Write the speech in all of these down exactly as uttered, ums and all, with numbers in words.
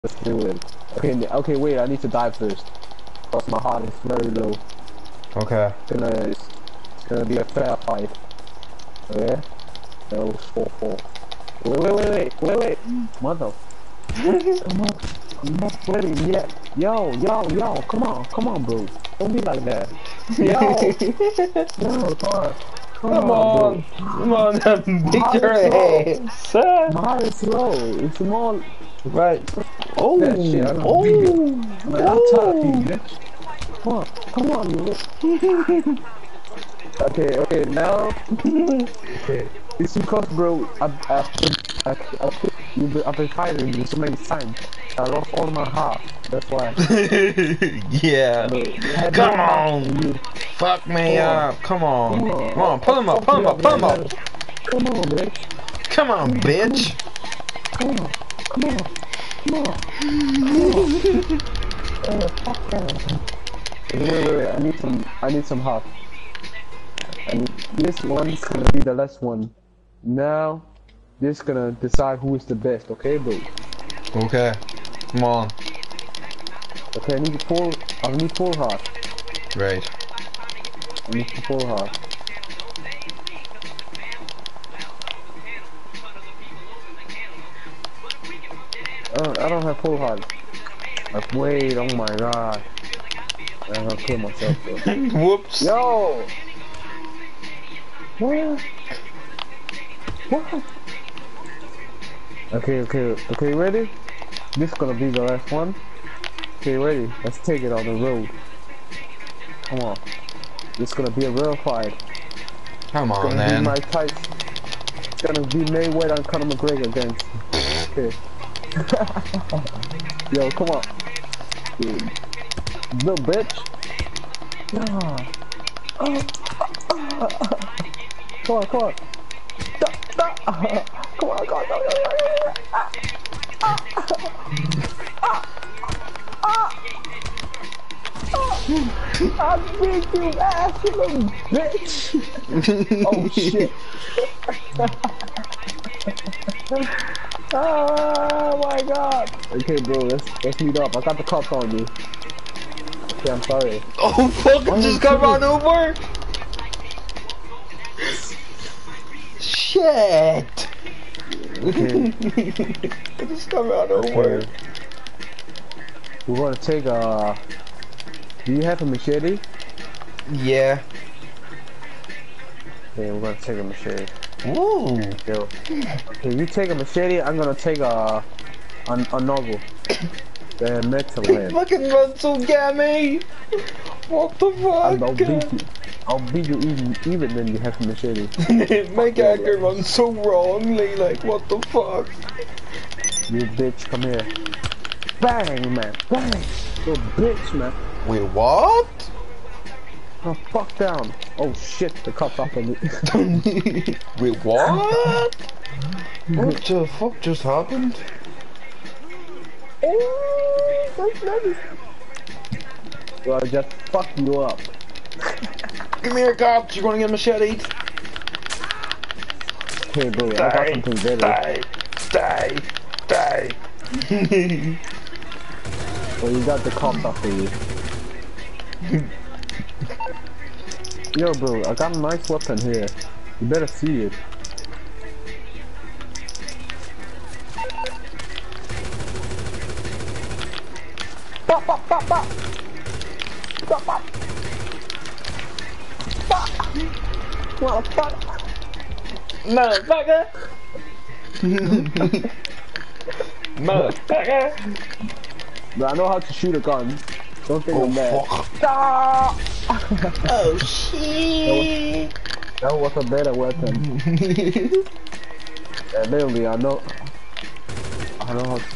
Let's do it. Okay, okay, wait, I need to die first. Cause my heart is very low. Okay. It's gonna, it's, it's gonna be a fair fight. Okay? That was four four. Wait, wait, wait, wait, wait, wait. Mother. I'm not, I'm not ready yet. Yo, yo, yo, come on, come on, bro. Don't be like that. Yo, yo, come on. Come, Come on, on, come on, beat your ass. My heart is slow. It's small. Right. Oh, That shit, I'm gonna oh, beat you. I'm like, I'm tired of you, oh. bitch. Come on, come on, you. Okay, okay, now. Okay. It's because, bro, I've, I've been, I've, I've, been, I've been fighting you so many times. I lost all my heart. That's why. Yeah. Come on. Fuck me Come up. on. Come on. Come on. Come on. Pull him up. Pull him up. Pull him up. Come on, bitch. Come on, bitch. Come on. Come on. Come on. Come on. Uh, fuck that. Wait, wait, wait. I need some. I need some heart. And this one's gonna be the last one. Now, this is gonna decide who is the best. Okay, bro. Okay. Come on. Okay, I need four. I need four heart. Right. I need four heart. I don't, I don't have full heart. Like, wait, oh my god. I'm gonna kill myself, bro. Whoops. Yo! What? What? Okay, okay, okay, ready? This is gonna be the last one. Okay, ready? Let's take it on the road. Come on. This is gonna be a real fight. Come on, it's gonna man. Be my tight. It's gonna be Mayweather and Conor McGregor against. Okay. Yo, come on. Dude. Little bitch. Yeah. Oh. Come on, come on. Da, da. Come on, come on, come on, come on. Ah. Ah. Ah. I beat you, ass, you little bitch. Oh shit. Oh my god. Okay, bro, let's let's meet up. I got the cops on me. Okay, I'm sorry. Oh fuck! I just got run over. Shit. Okay. I just got run over. Okay. We're gonna take a. Do you have a machete? Yeah. Okay, we're gonna take a machete. Ooh. Yo. Okay, you take a machete. I'm gonna take a a, a novel. The metal man. Fucking run so gammy. What the fuck? I'll beat you. I'll beat you even even when you have a machete. My character runs so wrongly. Like what the fuck? You bitch, come here. Bang, man. Bang. You bitch, man. Wait, what? Oh, fuck down. Oh shit, the cop's up on me. Wait, what? What the fuck just happened? Oh, that's nice. Well, I just fucked you up. Come here, cops. You're gonna get macheted. Okay, bro, Die, I got something better. Die, die, die. Well, you got the cops after you. Yo, bro, I got a nice weapon here. You better see it. Bop, bop, bop, bop. Bop, bop. Bop. Motherfucker. Motherfucker. Motherfucker. But I know how to shoot a gun. Don't think Oh, I'm bad. fuck. Ah! Oh, shit. That was a better weapon. Yeah, literally, I know. I know how to.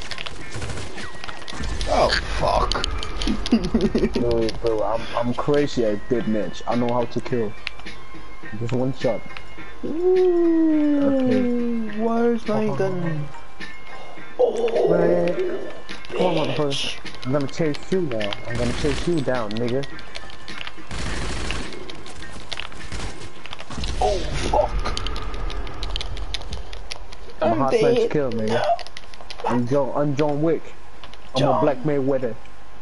Oh, fuck. No, bro, I'm, I'm crazy at deathmatch. I know how to kill. Just one shot. Okay. Where's my gun? Oh, man. Come on, motherfucker. I'm gonna chase you now. I'm gonna chase you down, nigga. Oh, fuck. I'm, I'm a hot dead. kill, nigga. I'm John, I'm John Wick. I'm a Black Mayweather.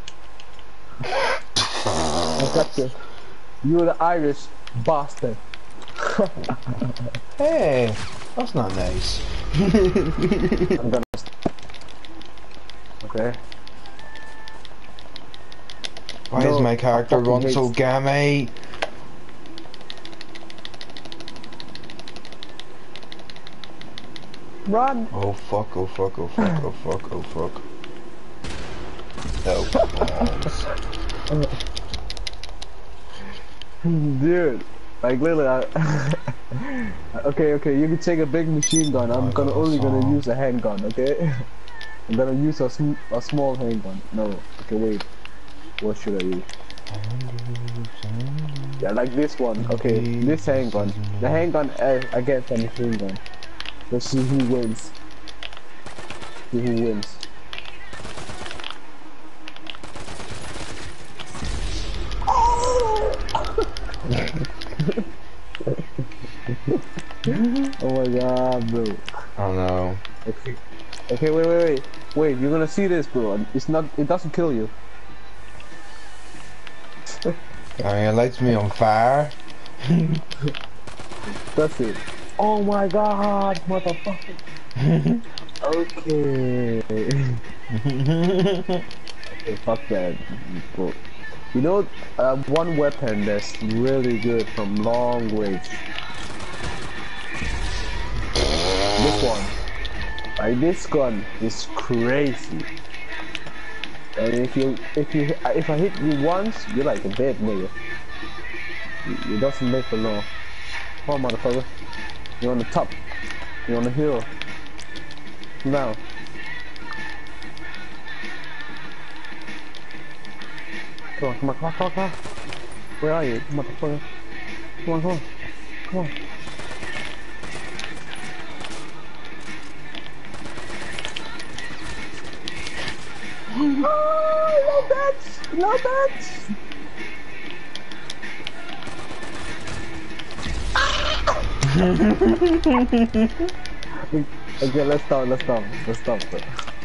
I got you. You're the Irish bastard. Hey, that's not nice. I'm gonna. Okay. Why No, is my I character fucking run hate- so gammy? Run! Oh fuck, oh fuck, oh fuck, oh fuck, oh fuck. Oh, balls. Dude, like literally, I okay, okay, you can take a big machine gun. I'm My gonna little only gonna song. use a handgun, okay? I'm gonna use a, sm a small handgun. No, okay, wait. What should I use? Yeah, like this one. Okay, this handgun. The handgun uh, against the machine gun. Let's see who wins. See who wins. Oh my god, bro. Oh no. Okay. Okay, wait, wait, wait. Wait, you're gonna see this, bro. It's not, it doesn't kill you. I mean, it lights me on fire. That's it. Oh my god, motherfucker. Okay. Okay, fuck that, bro. You know, uh, one weapon that's really good from long range. This one. Like this gun is crazy. And if you, if you, if I hit you once, you're like a dead nigga. It doesn't live for long. Come on, motherfucker. You're on the top. You're on the hill. Now. Come on, come on, come on, come on, come on. Where are you, motherfucker? Come on, come on, come on. Oh, no bitch! No bitch! Okay, let's stop, let's stop, let's stop. Bro.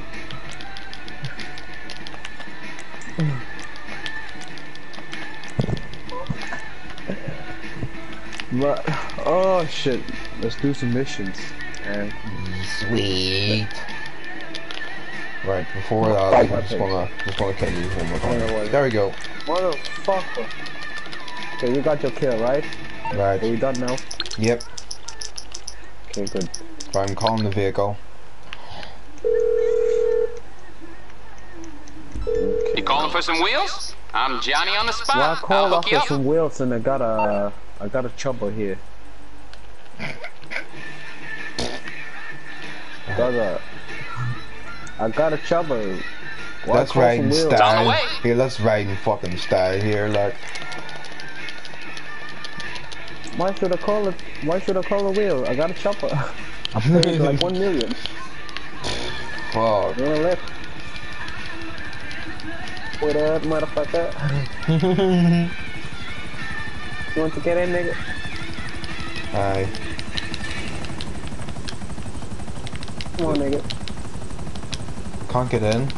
But, oh shit, let's do some missions. And Sweet. Right, before that, I just wanna, just wanna kill you one more time. There we go. Motherfucker. Okay, you got your kill, right? Right. Are we done now? Yep. Okay, good. So I'm calling the vehicle. Okay. You calling for some wheels? I'm Johnny on the spot. Well, I I'll called hook off you with up. some wheels and I got a, I got a chopper here. Got a, I got a chopper. Well, Let's I ride called in some wheels. It's on the style. way. Here, let's ride in fucking style here, like. Why should I call it? Why should I call a wheel? I got a chopper. I paid like one million. Fuck. You wanna lift? What up, motherfucker? You want to get in, nigga? Aye. Come on, nigga. Can't get in.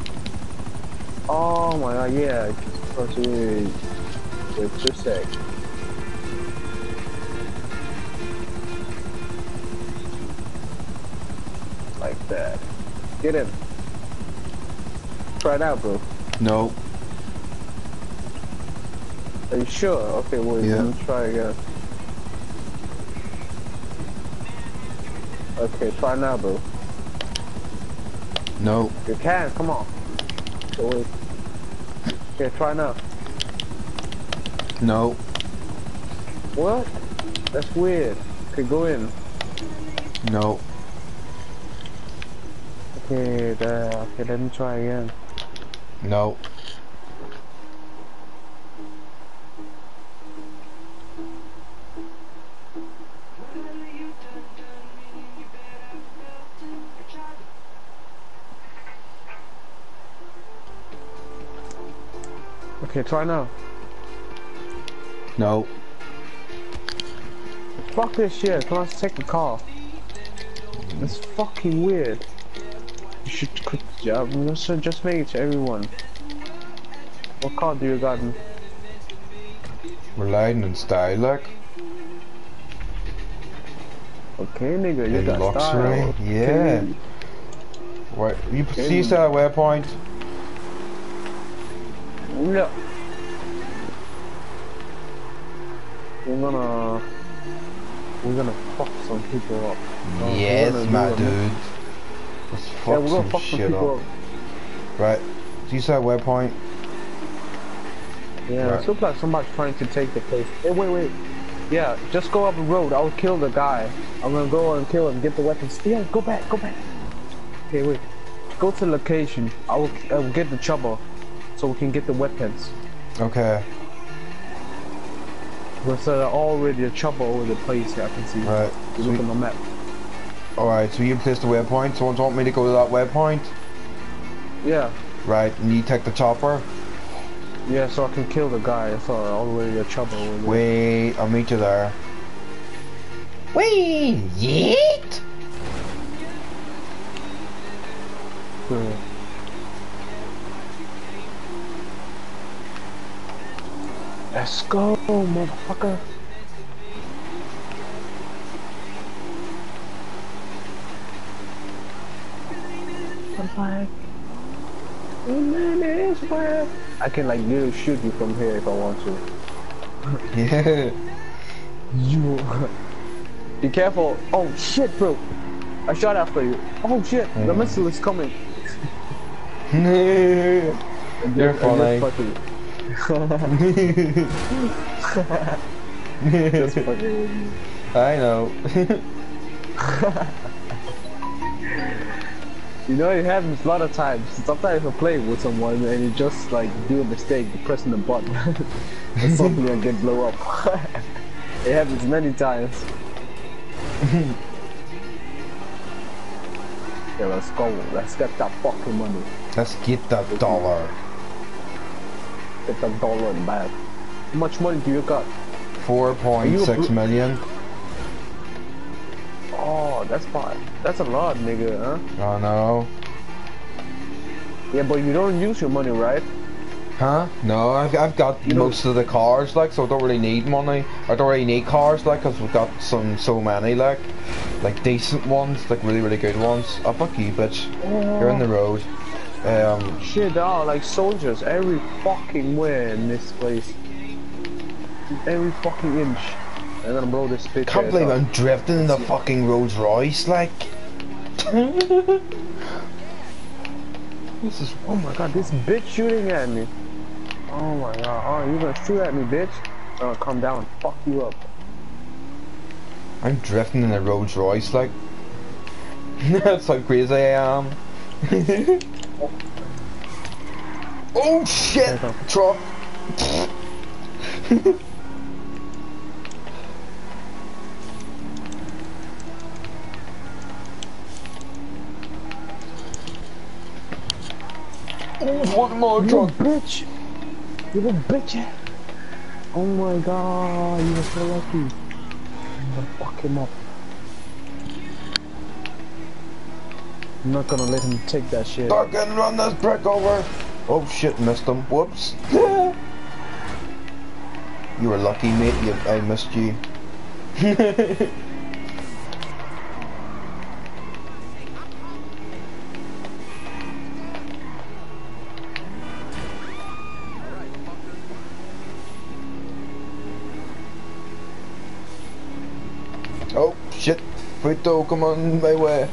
Oh my god, yeah. Supposed to be. Wait just a sec. Like that. Get in. Try it out, bro. No. Are you sure? Okay, wait, Yeah. let me try again. Okay, try now, bro. No. You can, come on. So wait. Okay, try now. No. What? That's weird. Okay, go in. No. Okay, there. Okay, let me try again. No. Okay, try now. No. Fuck this shit. Come on, let's take the car. It's fucking weird. should quit the job. Just, just make it to everyone. What car do you got? We're riding in style, like. Okay, nigga, you In got luxury, style. yeah. Okay. What? You Okay. see that waypoint? Yeah. We're gonna we're gonna fuck some people up. Uh, we're Yes, gonna my do a- dude. Let's Yeah, fuck we're gonna some fuck some shit people up. up. Right. See that waypoint? Yeah, Right. it looks like somebody's trying to take the place. Hey, wait, wait. Yeah, just go up the road. I'll kill the guy. I'm gonna go and kill him. Get the weapons. Yeah, go back, go back. Okay, wait. Go to the location. I will. I will get the chopper, so we can get the weapons. Okay. There's uh, already a chopper over the place here. I can see. Right. You look at my map. Alright, so you place the waypoint. Someone want me to go to that waypoint? Yeah. Right, and you take the chopper. Yeah, so I can kill the guy. I saw already a chopper over there. Wait, I'll meet you there. Wait, yeet! Yeah. Let's go, motherfucker. I'm back. I can like literally shoot you from here if I want to. Yeah. You. Be careful. Oh shit, bro. I shot after you. Oh shit, the Yeah. missile is coming. You're funny. Just fucking with you. I know. You know, it happens a lot of times. Sometimes I play with someone and you just like do a mistake, pressing the button, and suddenly I get blow up. It happens many times. Yeah, let's go. Let's get that fucking money. Let's get that dollar. Get that dollar in the bag. How much money do you got? Four point six million. Oh, that's fine. That's a lot, nigga, huh? Oh no. Yeah, but you don't use your money, right? Huh? No, I've, I've got You don't- most of the cars, like, so I don't really need money. I don't really need cars, like, because we've got some, so many, like, like decent ones, like really, really good ones. Oh, fuck you, bitch. You're in the road. Um, Shit, there are like soldiers every fucking where in this place. Every fucking inch. I'm gonna blow this bitch. can't ass believe up. I'm drifting in the fucking Rolls Royce, like. This is. Oh my god, this bitch shooting at me. Oh my god, oh, you gonna shoot at me, bitch? Oh, calm down, fuck you up. I'm drifting in a Rolls Royce, like. That's how crazy I am. Oh shit! Truck! Oh, fucking more You truck! bitch! You little bitch! Oh my god, you were so lucky. I'm gonna fuck him up. I'm not gonna let him take that shit. Start getting run this brick over! Oh shit, missed him. Whoops. You were lucky, mate. You, I missed you. Oh shit. Frito, come on my way.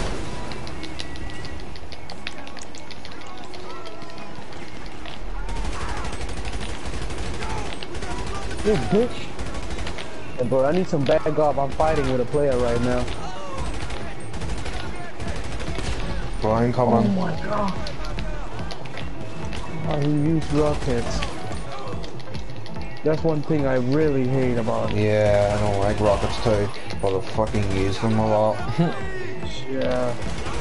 You bitch! Hey, bro, I need some back up. I'm fighting with a player right now. Brian, come Oh on. my god! Oh, he used rockets. That's one thing I really hate about it. Yeah, I don't like rockets too, but I fucking use them a lot. Yeah.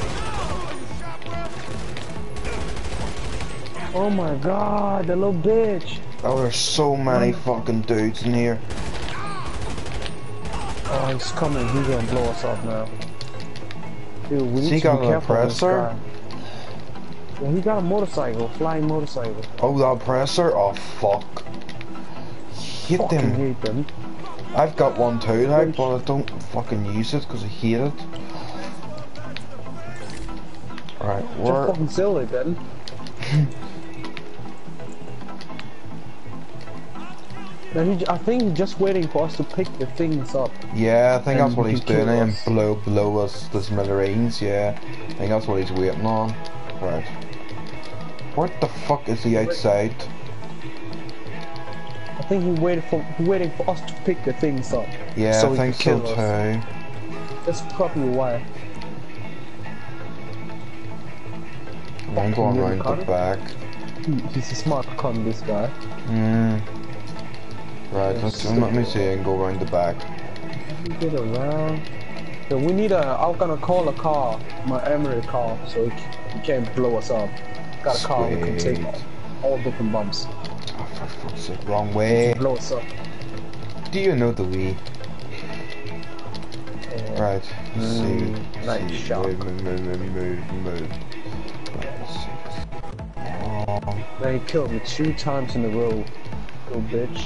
Oh my god, the little bitch! Oh, there's so many fucking dudes in here. Oh, he's coming. He's gonna blow us up now. Dude, we Has need he to be got an careful of this oppressor? guy. Yeah, he got a motorcycle, flying motorcycle. Oh, the oppressor? Oh, fuck. Hate Fucking them. hate them. I've got one too, like, but I don't fucking use it because I hate it. Right, Just where... fucking sell it then. Now he, I think he's just waiting for us to pick the things up. Yeah, I think And that's what he he's can kill doing, and us. blow, blow us the smithereens, yeah. I think that's what he's waiting on. Right. What the fuck is he outside? I think he waited for he waiting for us to pick the things up. Yeah, so I he think can so kill us. too. That's probably why. I'm going Fucking round the cunt. back. He, he's a smart con, this guy. Hmm. Right, Yeah, let's let me see and go round the back. Get around. So we need a. I'm gonna call a car, my Emery car, so he, he can't blow us up. Got a car we can take Sweet. all different bumps. Oh, for fuck's sake, wrong way. Blow us up. Do you know the way? Uh, Right, let's see. Mm, Let's nice see. shot. Move, move, move, move, move, move. Right, let's see. Oh, They killed me two times in a row. Go bitch.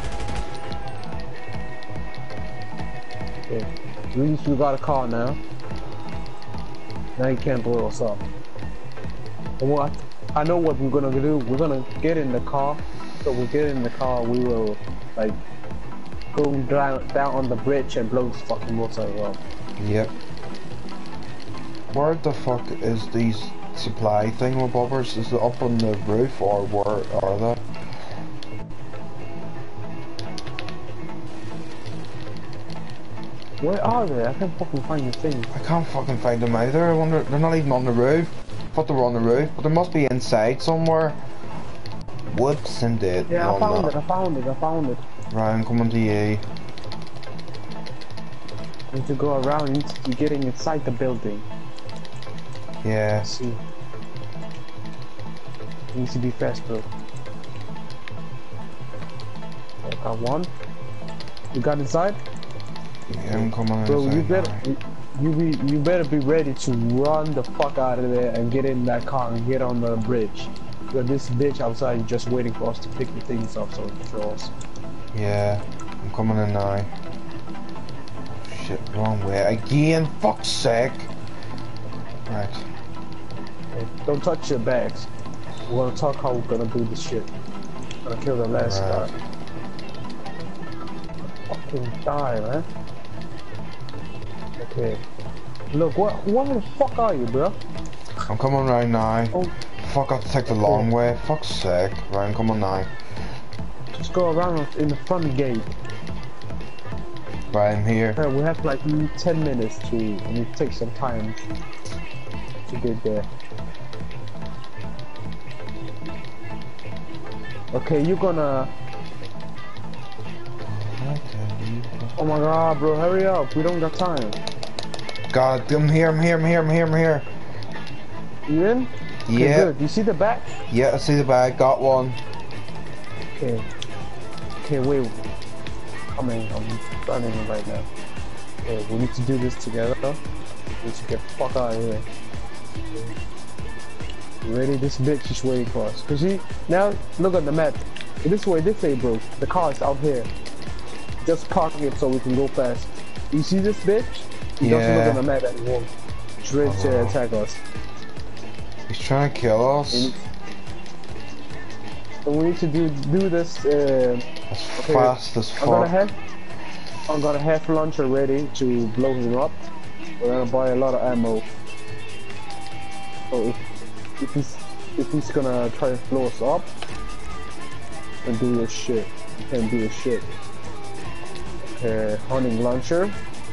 Okay. At least we got a car now. Now you can't blow us up. And what? I know what we're gonna do. We're gonna get in the car. So we'll get in the car. We will like go down down on the bridge and blow this fucking motorcycle up. yep. Where the fuck is these supply thingamabobbers? Is it up on the roof or where are they? Where are they? I can't fucking find the thing. I can't fucking find them either. I wonder, they're not even on the roof. I thought they were on the roof, but they must be inside somewhere. Whoops, indeed. Yeah, No, I found not. it. I found it. I found it. Right, I'm coming to you. You need to go around. You need to be getting inside the building. Yeah. Let's see. You need to be fast, bro. I got one. You got inside? Yeah, I'm coming Bro, inside you better now. you be you better be ready to run the fuck out of there and get in that car and get on the bridge. Because this bitch outside is just waiting for us to pick the things up so it can kill us. Yeah, I'm coming in now. Oh, shit, wrong way. Again, fuck's sake. Right. Hey, don't touch your bags. We're gonna talk how we're gonna do this shit. Gonna kill the last Right. guy. Fucking die, man. Okay. Look, what what the fuck are you, bro? I'm coming round now. Oh, Fuck, I have to take the long way. Fuck's sake. Right, I'm coming now. just go around in the front gate. Right, I'm here. Uh, we have like mm, ten minutes to, and it takes some time to get there. Okay, you're gonna. Oh my god, bro, hurry up! We don't got time. God, I'm here, I'm here, I'm here, I'm here, I'm here. You in? Okay, Yeah, good. You see the back? yeah, I see the bag, got one. Okay. Okay, wait. Coming, I'm running right now. Okay, we need to do this together. We need to get the fuck out of here. You ready? This bitch is waiting for us. Cause see, now look at the map. This way, this way, bro. The car is out here. Just park it so we can go fast. You see this bitch? He doesn't Yeah. look at the map anymore. He's ready to Uh-huh. attack us. He's trying to kill us. So we need to do do this. Uh, As okay, fast as I'm gonna fuck. have I'm gonna have launcher ready to blow him up. We're gonna buy a lot of ammo. So if if he's if he's gonna try to blow us up, and do your shit, you can't do your shit. Okay, hunting launcher.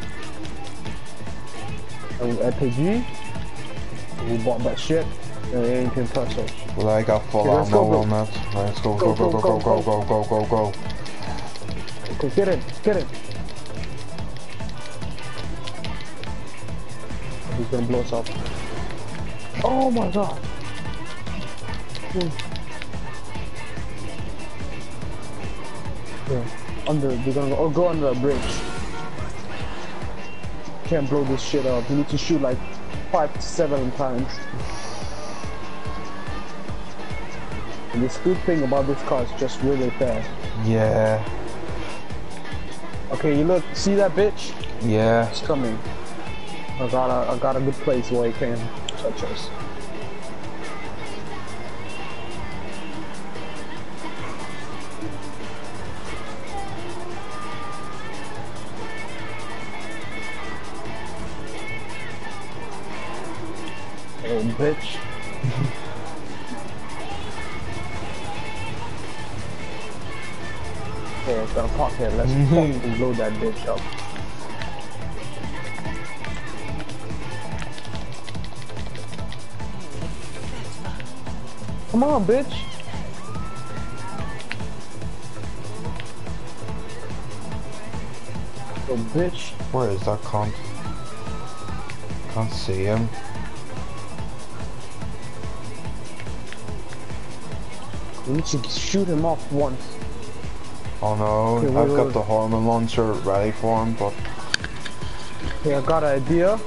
And R P G. We bought that shit, and it ain't can touch us. Well, I got full Okay, let's go, ammo bro. on that. Right, let's go, go, go, go, go, go, go, go, go, go. Okay, get in, get in. He's gonna blow us up. Oh my god. Hmm. Yeah, under, we're gonna go, oh, go under a bridge. Can't blow this shit up. We need to shoot like five to seven times. And this good thing about this car is just really fast. Yeah. Okay, you look, see that bitch? Yeah. It's coming. I got a, I got a good place where you can touch us. Oh, bitch. Okay, it's gonna pop here. Let's fucking blow that bitch up. Come on, bitch. Oh, bitch. Where is that cunt? Can't see him. We need to shoot him off once. Oh no, Okay, I've wait, got wait. the hormone launcher ready for him, but Okay, I got an idea.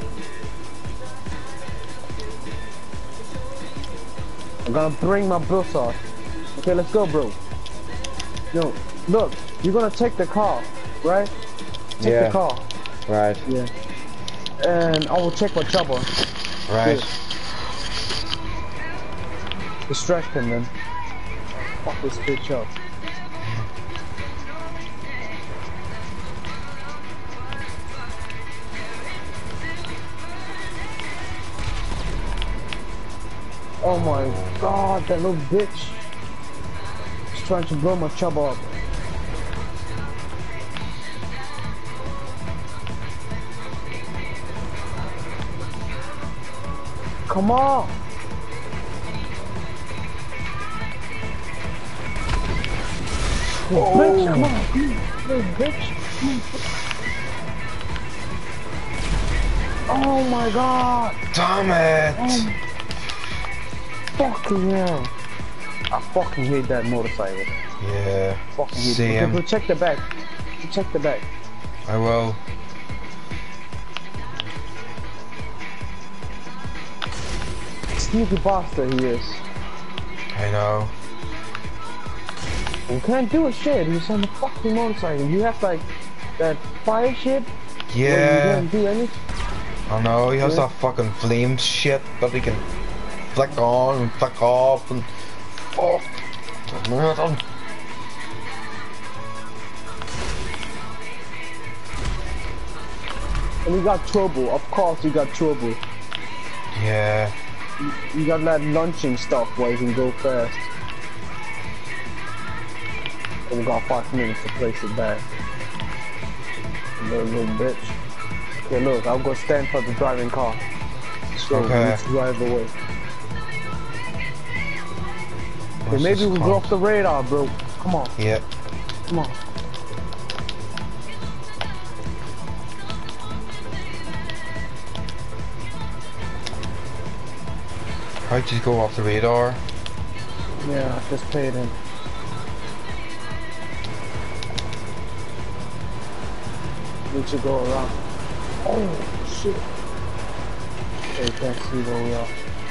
I'm gonna bring my bus off. Okay, let's go, bro. No, look, you're gonna take the car, right? Take yeah, the car. right, Yeah. And I will check my chopper. right. Good. Distract him then. Fuck this bitch up. Oh my god, that little bitch. She's trying to blow my chopper up. Come on! Oh. Bitch, come on! Hey, bitch! Oh my god! Damn it! Oh, fucking hell! I fucking hate that motorcycle. Yeah. Fucking hate See it. him. Okay, check the back. Check the back. I will. Sneaky bastard he is. I know. You can't do a shit. He's on the fucking motorcycle. You have like that fire shit. Where you Yeah. can't do anything. I know, he has Yeah. that fucking flame shit that he can flick on and flick off and fuck. Man. And you got trouble. Of course you got trouble. Yeah. You got that launching stuff where you can go fast. And we got five minutes to place it back. Little, little bitch. Okay, look, I'll go stand for the driving car. So Okay. we need to drive away. Okay, Where's maybe this we'll cunt? go off the radar, bro. Come on, Yeah. come on. How'd you go off the radar? Yeah, I just paid him. Need to go around. Oh, shit. Okay, can't see where we are.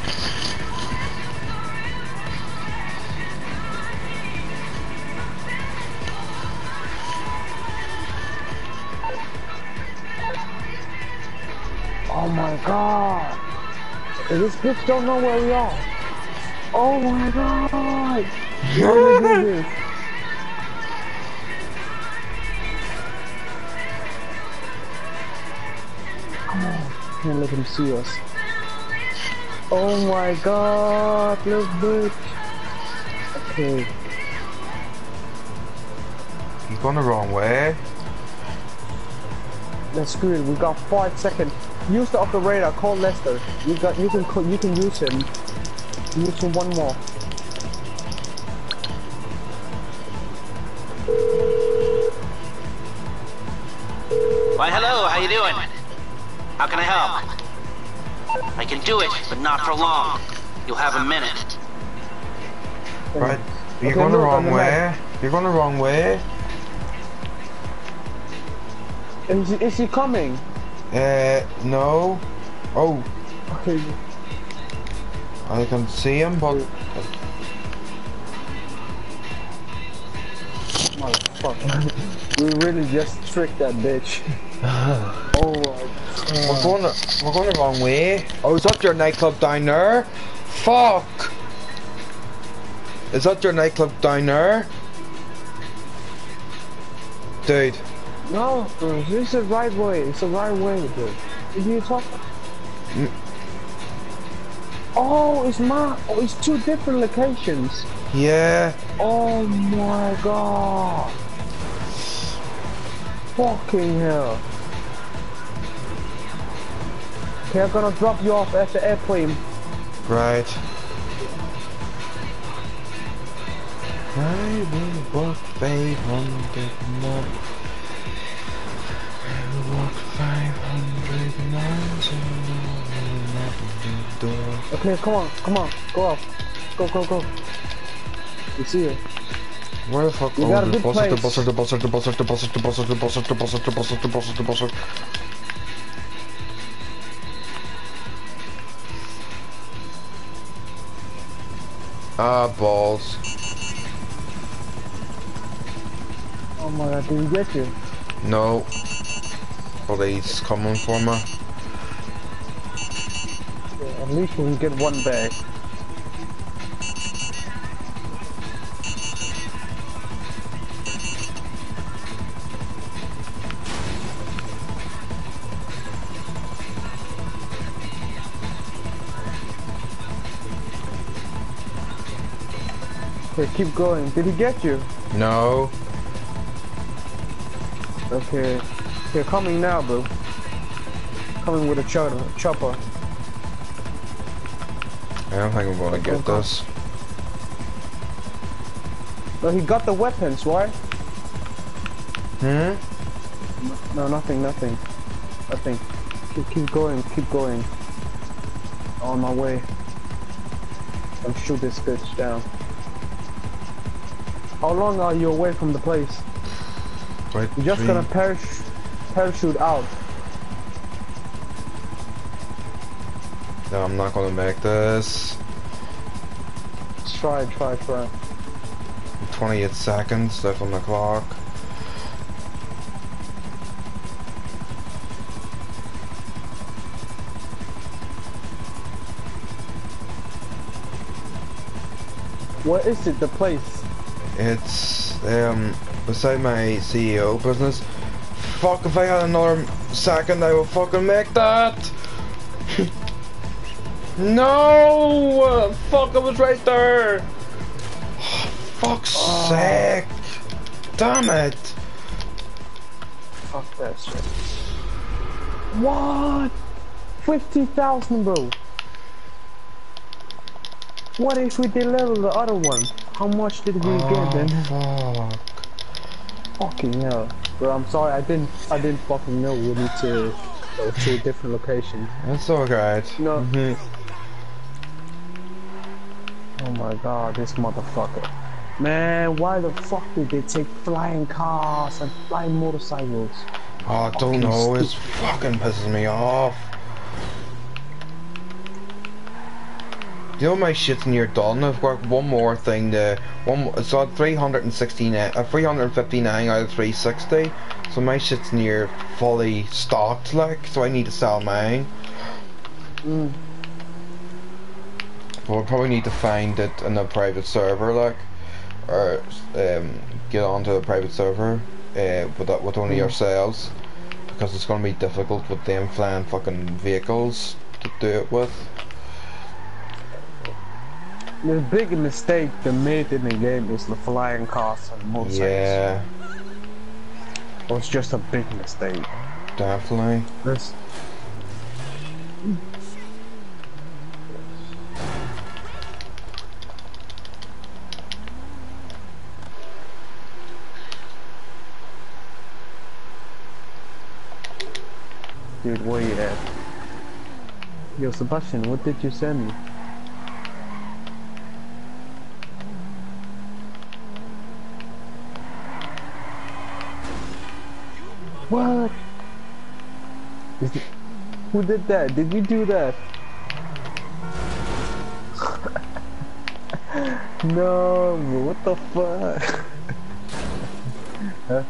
Oh my god! Okay, this bitch don't know where we are. Oh my god! How do we do this? Come on, can't let him see us. Oh my god, little bitch. Okay. He's going the wrong way. That's good. We got five seconds. Use the off the radar. Call Lester. You got. You can. call- You can use him. Use him one more. Why, hello, how you doing? How can I help? I can do it, but not for long. You'll have a minute. Right. You're Okay, going the look, on wrong the way. map. You're going the wrong way. Is he, is he coming? Uh, no. Oh, Okay. I can see him, but fuck. We really just tricked that bitch. Oh my god. We're going the, we're going the wrong way. Oh, is that your nightclub down there? Fuck! Is that your nightclub down there? Dude. No, bro, this is the right way. It's the right way, dude. What are you talking? Mm. Oh, it's my. Oh, it's two different locations. Yeah. Oh my god. Fucking hell. Okay, I'm gonna drop you off at the airplane. Right. I will walk five hundred more. I will walk five hundred miles and never do door. Okay, come on, come on, go off. Go, go, go. You see it? Where the fuck? You Oh, got a the good buzzard, the place. buzzard, the buzzard, the buzzard, the buzzard, the buzzard, the buzzard, the buzzard, the buzzard, the buzzard, the buzzard, the buzzard. Ah, balls. Oh my god, did he get you? No. But he's coming for me. Yeah, at least we can get one bag. Okay, keep going. Did he get you? No. Okay. They're coming now, bro. Coming with a ch chopper. I don't think I'm gonna get this. No, he got the weapons, right? Hmm? No, nothing, nothing. Nothing. Keep, keep going, keep going. On my way. I'm shoot this bitch down. How long are you away from the place? Right. You're just three. gonna parach parachute out. No, I'm not gonna make this. Try, try, try. twenty-eight seconds left on the clock. What is it, the place? It's um beside my C E O business. Fuck, if I had another second I would fucking make that. No! Fuck, I was right there. Fuck's Oh. sake. Damn it. Fuck that shit. What? fifty thousand, bro. What if we deliver the other one? How much did we Oh, get then? fuck. Fucking hell. Bro, I'm sorry, I didn't I didn't fucking know we need to go to a different location. That's alright. No. Mhm. Oh my god, this motherfucker. Man, why the fuck did they take flying cars and flying motorcycles? Oh, I don't know, it's fucking pisses me off. You know my shit's near done. I've got one more thing to one. It's on three hundred sixty-nine, uh, three hundred fifty-nine out of three sixty. So my shit's near fully stocked, like. So I need to sell mine. Mm. But we'll probably need to find it in a private server, like, or um, get onto a private server, uh, with that with only Mm. ourselves, because it's gonna be difficult with them flying fucking vehicles to do it with. The big mistake they made in the game is the flying cars and motorcycles. Yeah, It was just a big mistake. definitely. This. Dude, where you at? Yo, Sebastian, what did you send me? What? Is it, who did that? Did you do that? No, bro, what the fuck? Huh?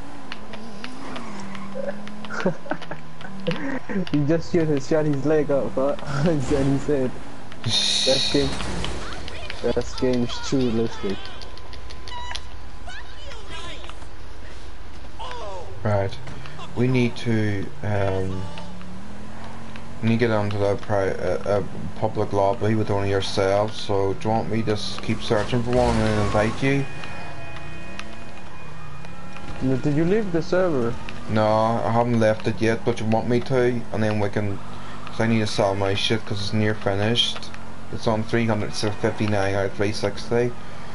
He just shot his, shot his leg up, huh? And he said, "That game, that game is too realistic." Right. We need to um. We need to get onto the pri uh, uh, public lobby with only yourselves. So do you want me to just keep searching for one and then invite you? No, did you leave the server? No, I haven't left it yet, but you want me to, and then we can. Cause I need to sell my shit because it's near finished. It's on three hundred fifty-nine out of three sixty.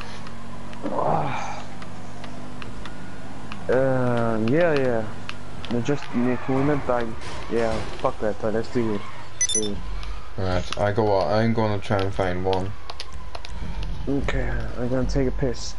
Um, yeah, yeah. No, just yeah, can we not like, yeah, fuck that, but let's do it. Yeah. Right, I go. I'm gonna try and find one. Okay, I'm gonna take a piss.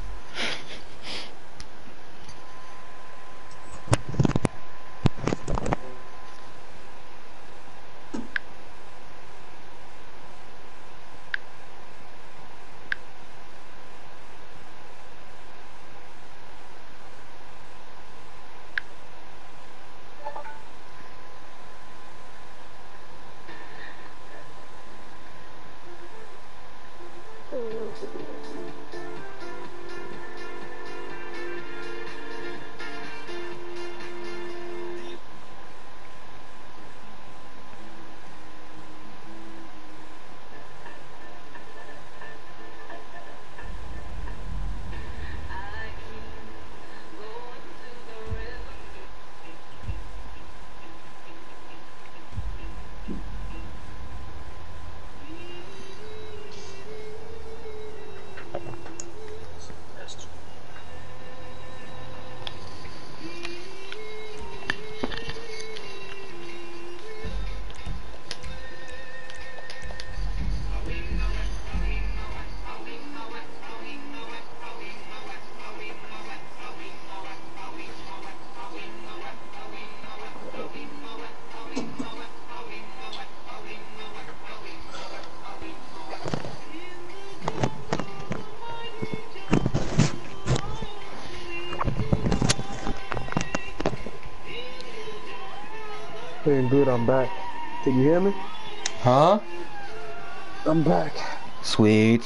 Feeling good, I'm back. Can you hear me? Huh? I'm back. Sweet.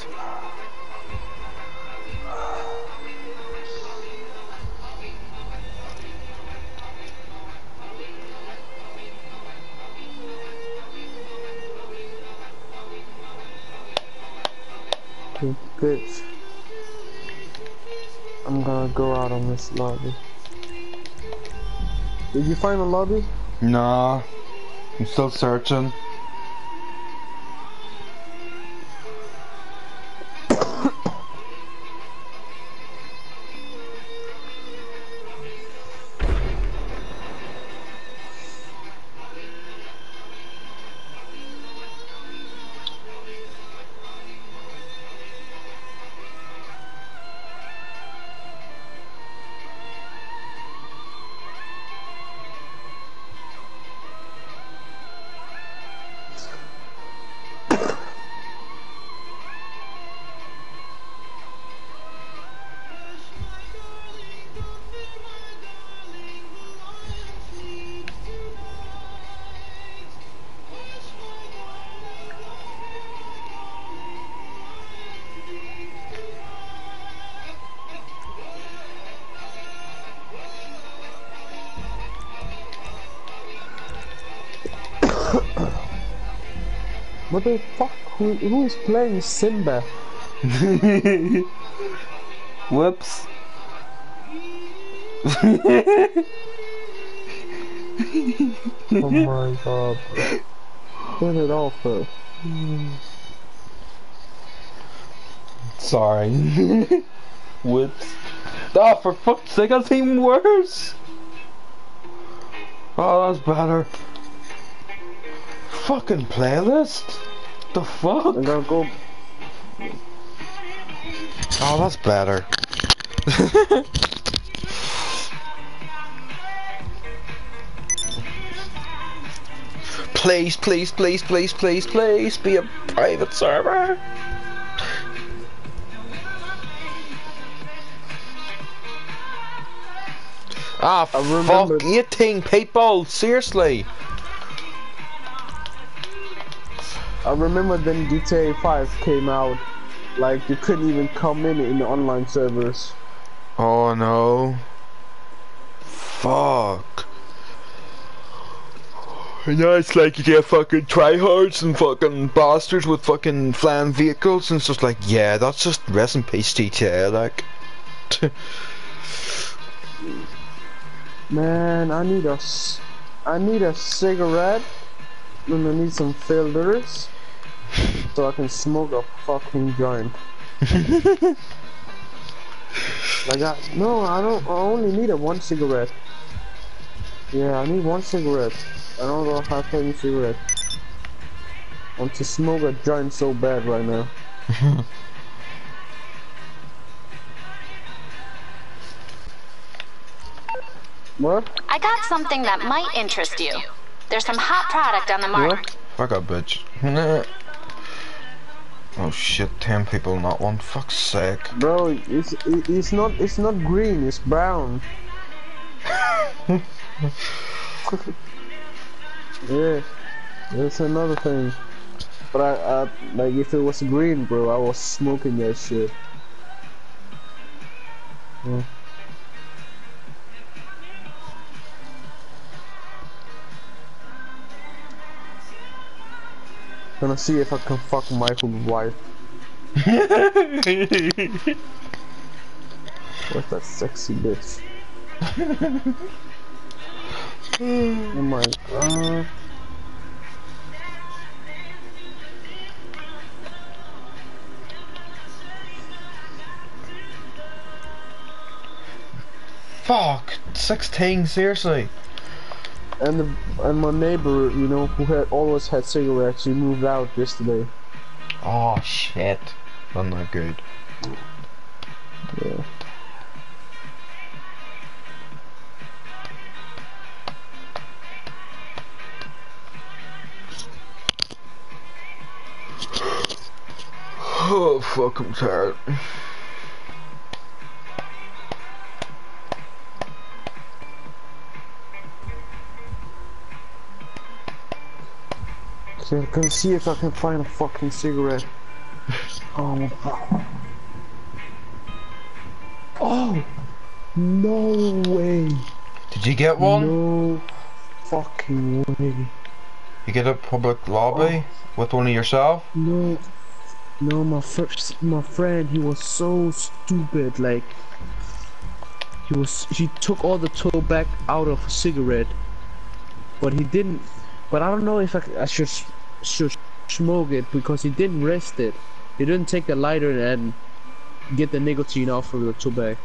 Bitch. I'm gonna go out on this lobby. Did you find a lobby? Nah, I'm still searching. What the fuck? Who, who is playing Simba? Whoops. Oh my god. Turn it off, bro. Sorry. Whoops. Oh, for fuck's sake, that's even worse. Oh, that's better. Fucking playlist? The fuck? I'm gonna go. Oh, that's better. Please, please, please, please, please, please be a private server. Ah, fuck, eighteen people, seriously. I remember then G T A five came out, like you couldn't even come in in the online servers. Oh no. Fuck. And now it's like you get fucking tryhards and fucking bastards with fucking flying vehicles and it's just like, yeah, that's just rest in peace G T A, like. Man, I need a, s I need a cigarette, and I need some filters, so I can smoke a fucking joint. Like I, no, I don't, I only need a one cigarette. Yeah, I need one cigarette. I don't know if I have any cigarette. I want to smoke a joint so bad right now. What? I got something that might interest you. There's some hot product on the market. Fuck up, bitch. Oh shit, ten people in that one. Fuck's sake. Bro, it's it's not it's not green, it's brown. Yeah, that's another thing. But I, I like if it was green, bro, I was smoking that shit. Yeah. Gonna see if I can fuck Michael's wife. What's that sexy bitch? Oh my god. Fuck, sixteen, seriously. And the, and my neighbor, you know, who had always had cigarettes, he moved out yesterday. Oh shit, that's not good. Yeah. Oh fuck, I'm tired. So I'm gonna see if I can find a fucking cigarette. Oh fuck. Oh! No way! Did you get one? No fucking way. You get a public lobby oh. with one of yourself? No. No, my first, my friend, he was so stupid, like, he was, he took all the tobacco out of a cigarette, but he didn't, but I don't know if I, I should, should smoke it, because he didn't rest it. He didn't take the lighter and get the nicotine off of the tobacco.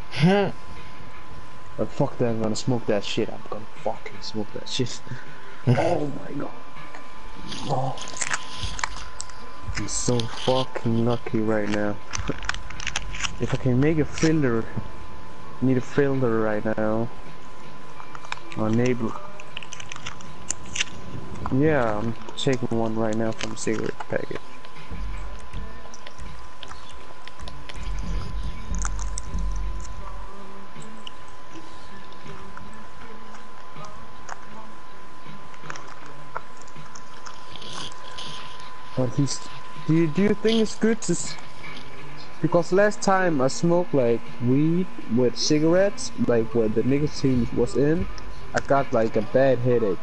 But fuck that, I'm gonna smoke that shit, I'm gonna fucking smoke that shit. Oh my god. Oh. I'm so fucking lucky right now. If I can make a filter, I need a filter right now. My neighbor. Yeah, I'm taking one right now from a cigarette package. But he's. Do you, do you think it's good to... S because last time I smoked like weed with cigarettes, like where the nicotine was in, I got like a bad headache.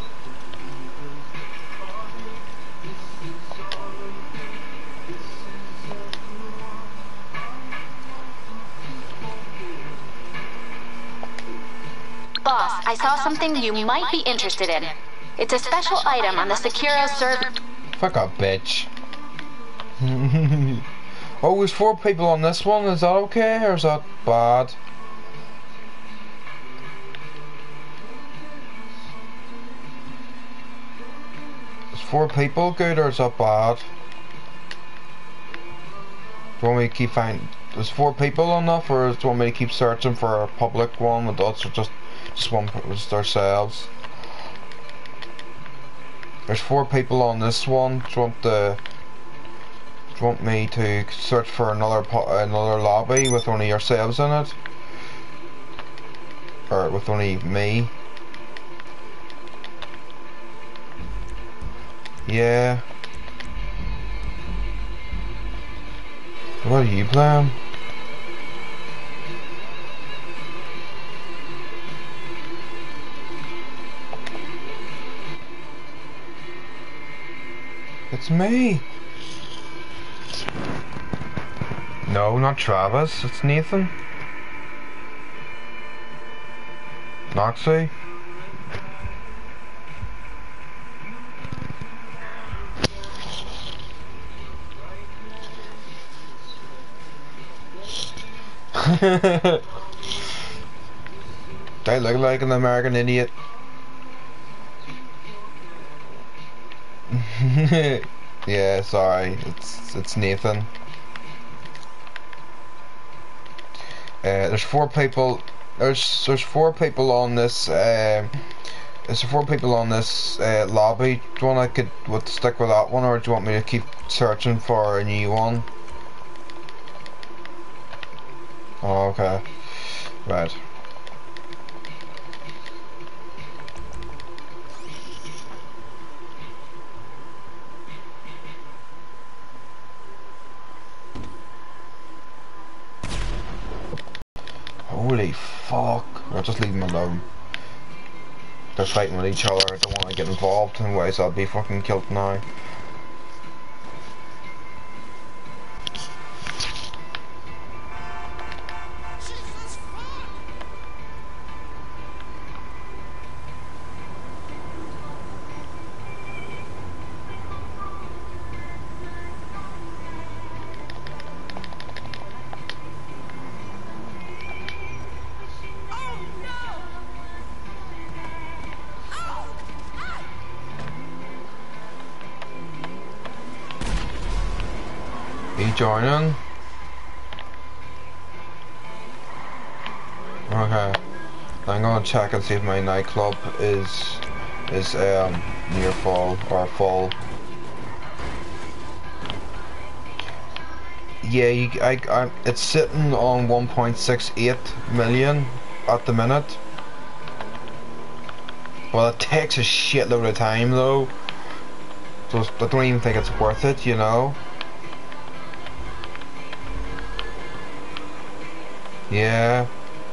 Boss, I saw something you might be interested in. It's a special item on the Securo server. Fuck up, bitch. Oh, there's four people on this one. Is that okay or is that bad? Is four people good or is that bad? Do you want me to keep finding? Is four people enough, or do you want me to keep searching for a public one with us, or just just one with ourselves? There's four people on this one. Do you want the? Do you want me to search for another po another lobby with only yourselves in it? or with only me. Yeah. What are you playing? It's me. No, not Travis. It's Nathan. Knoxy. I look like an American idiot. Yeah, sorry. It's it's Nathan. Uh, there's four people. There's there's four people on this. Uh, there's four people on this uh, lobby. Do you want I could what stick with that one, or do you want me to keep searching for a new one? Oh, okay. Right. Holy fuck. I'll just leave them alone. They're fighting with each other. I don't want to get involved, otherwise I'll be fucking killed now. You joining? Okay. I'm gonna check and see if my nightclub is is um near full or full. Yeah, you, I, I, it's sitting on one point six eight million at the minute. Well, it takes a shitload of time though, so I don't even think it's worth it, you know. Yeah.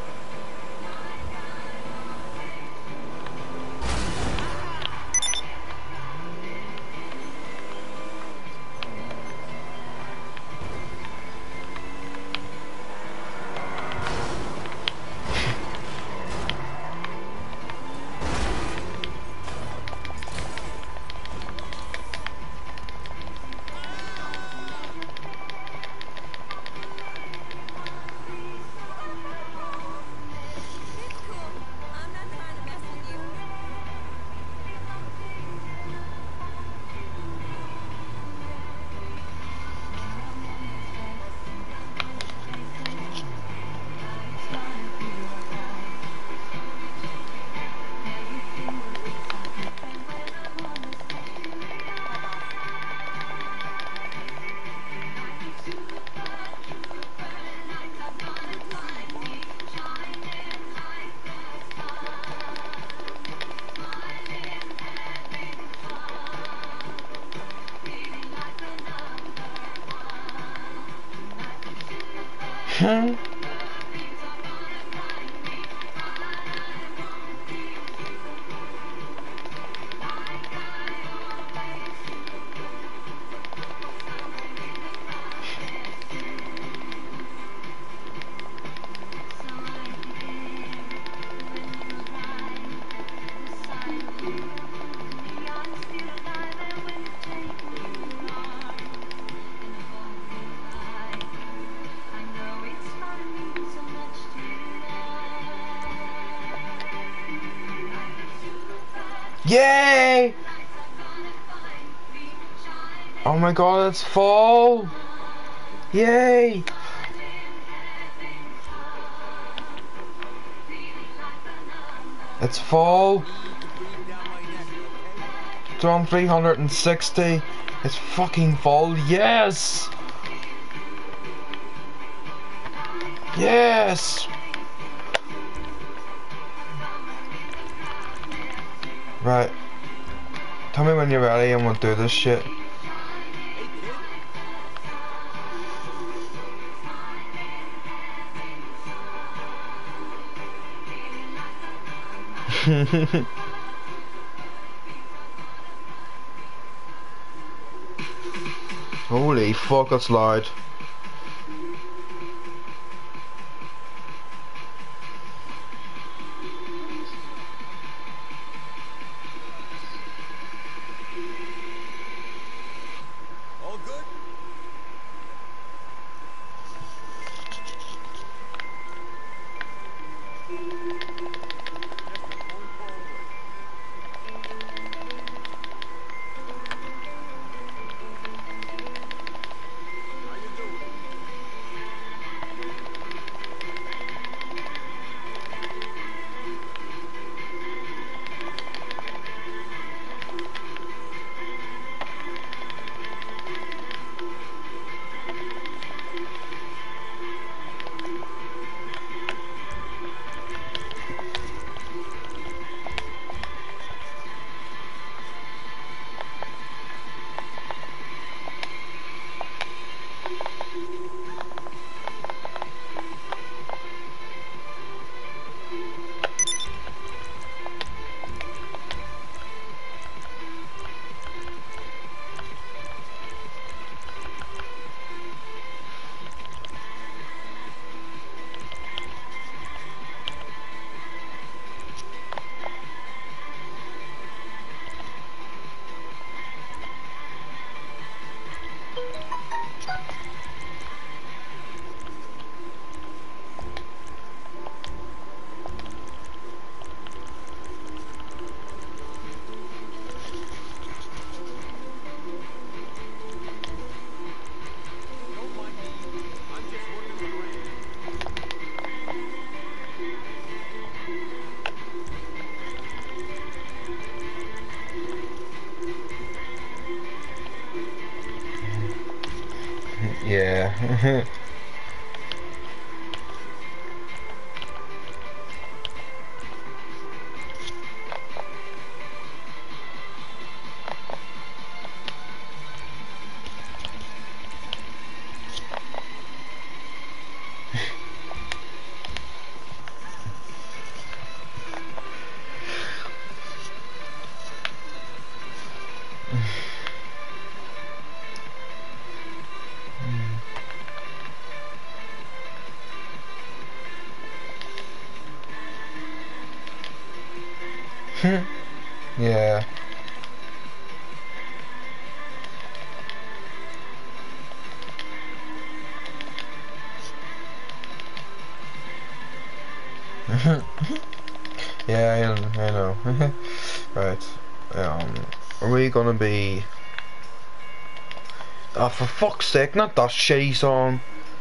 Hmm. Yay! Oh my god, it's full! Yay! It's full! It's on three hundred sixty. It's fucking full. Yes! Yes! Right. Tell me when you're ready and we'll do this shit. Holy fuck, that's loud. All good? Yeah. Yeah. Yeah, I, I know. Right. Um, are we gonna be... Oh, for fuck's sake, not that shitty song.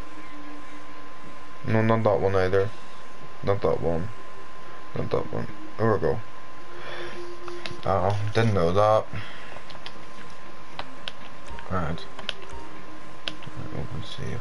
No, not that one either. Not that one. Not that one. There we go. Oh, didn't know that. Right. Open save.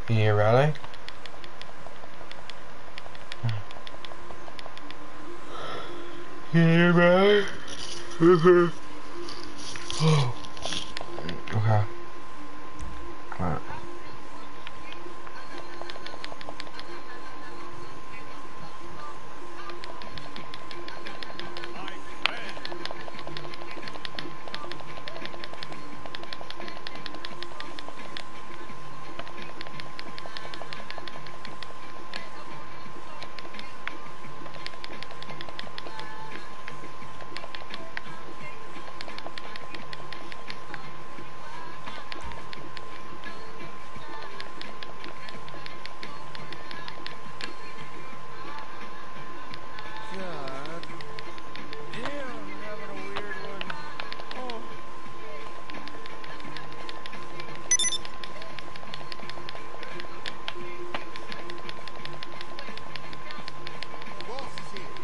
You ready? You ready? Okay. Right. God. Damn, I'm having a weird one. Oh. Boss is here.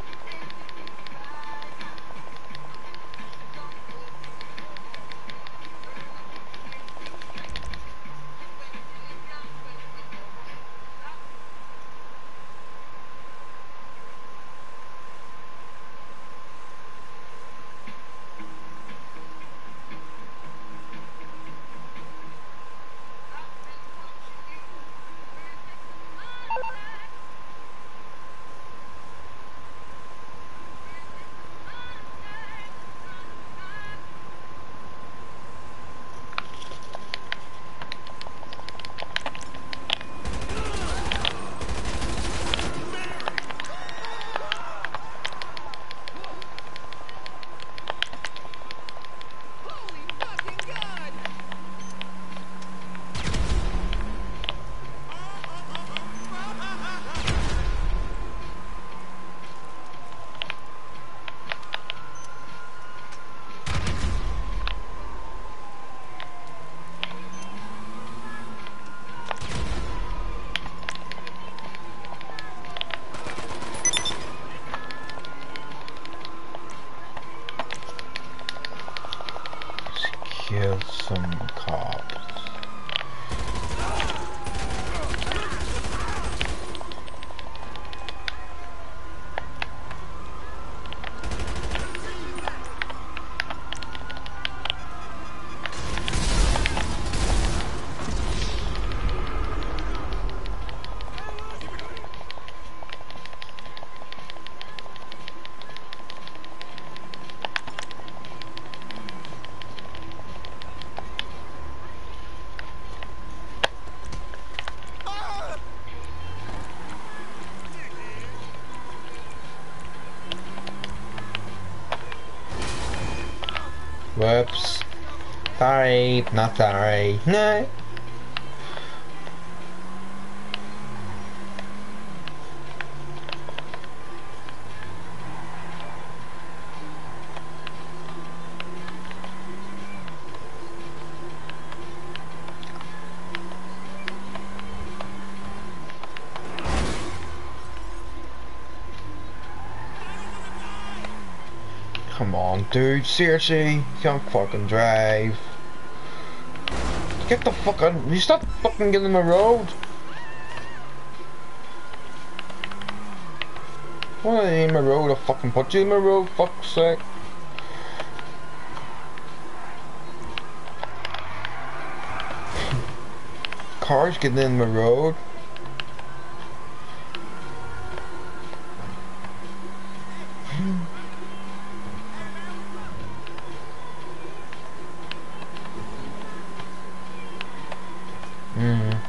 Holy fucking God! Kill some cops. Whoops. Sorry, not sorry. No. Come on, dude. Seriously, you can't fucking drive. Get the fuck out. You stop fucking getting in my road. Why are you in my road? I'll fucking put you in my road, fuck's sake. Cars getting in my road. Mm.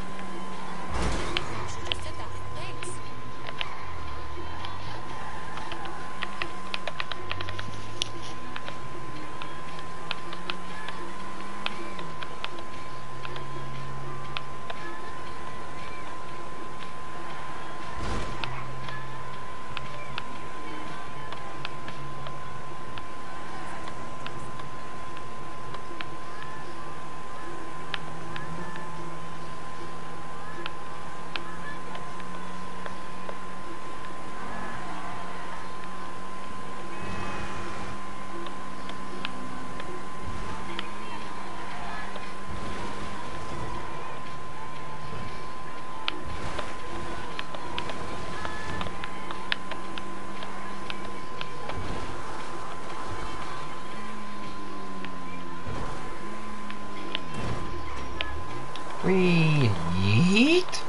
Wee yeet.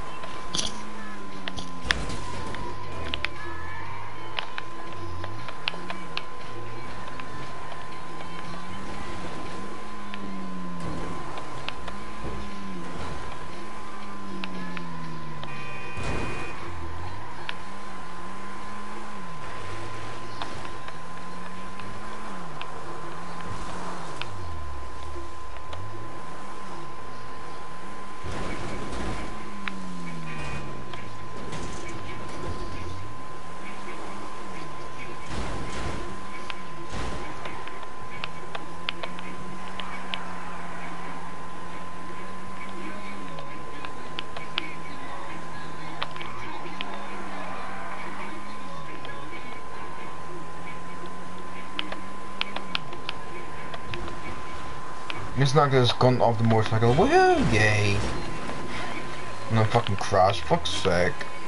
Just knocked this gun off the motorcycle. Woo! Yay! And then fucking crash. Fuck's sake.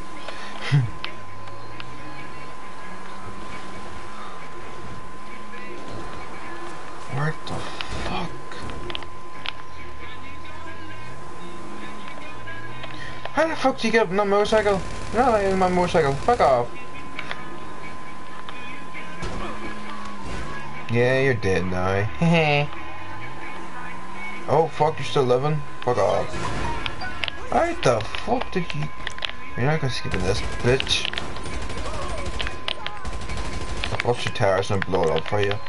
Where the fuck? How the fuck do you get up on that motorcycle? You're not like my motorcycle. Fuck off. Yeah, you're dead now. Hehe. Oh fuck, you're still living? Fuck off. How the fuck did you... You're not gonna skip in this, bitch. Watch your tires and blow it up for you.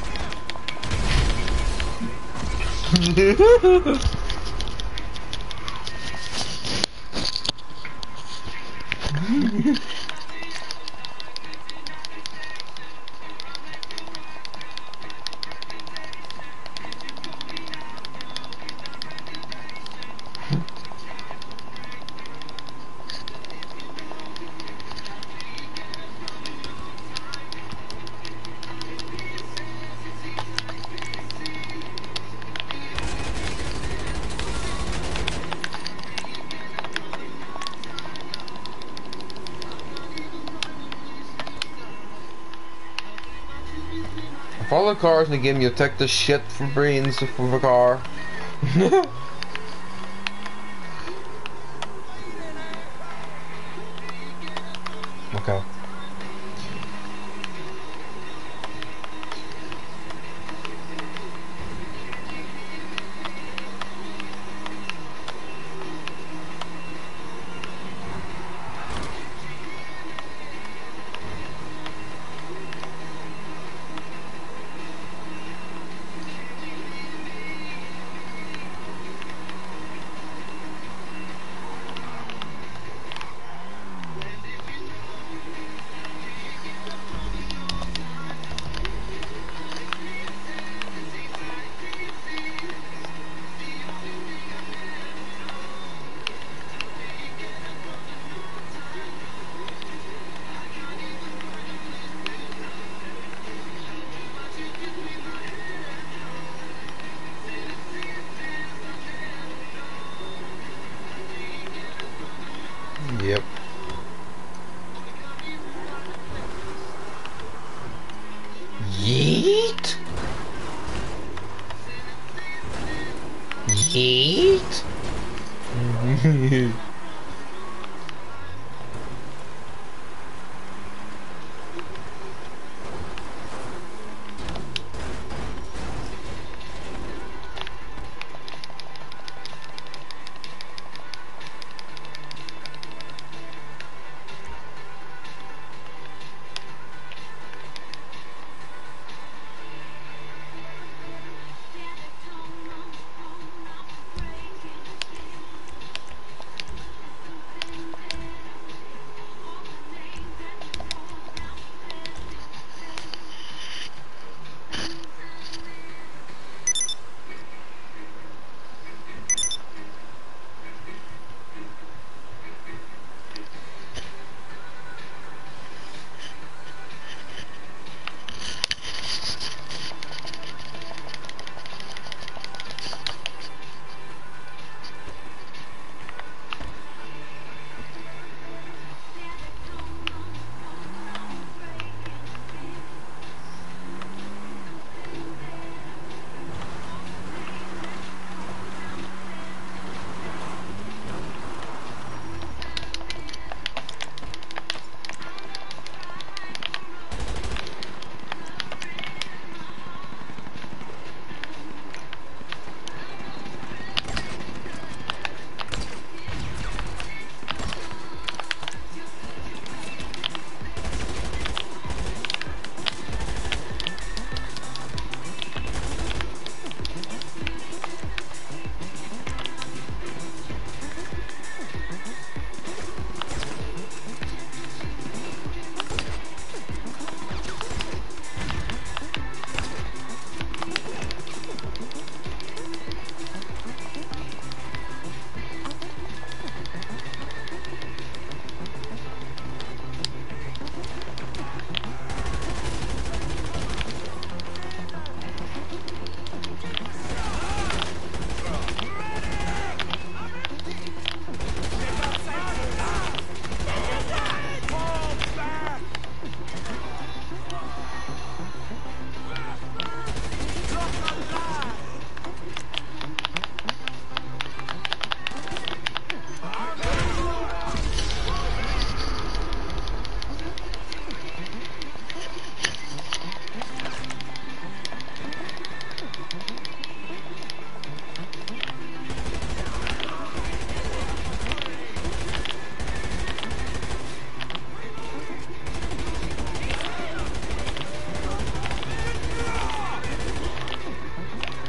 If all the cars in the game, you'll take the shit for brains for the car. Okay. Yep. Yeet. Yeet.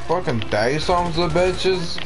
Fucking die, sons of bitches.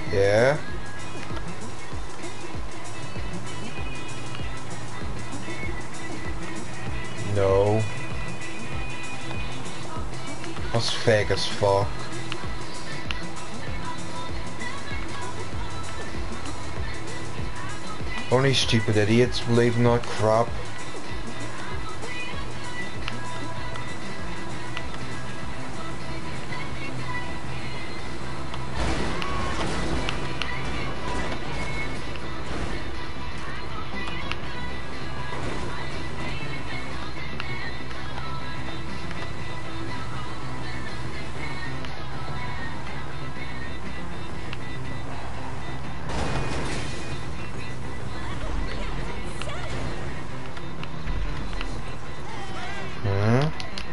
Yeah. No. That's fake as fuck. Only stupid idiots believe in that crap. Huh?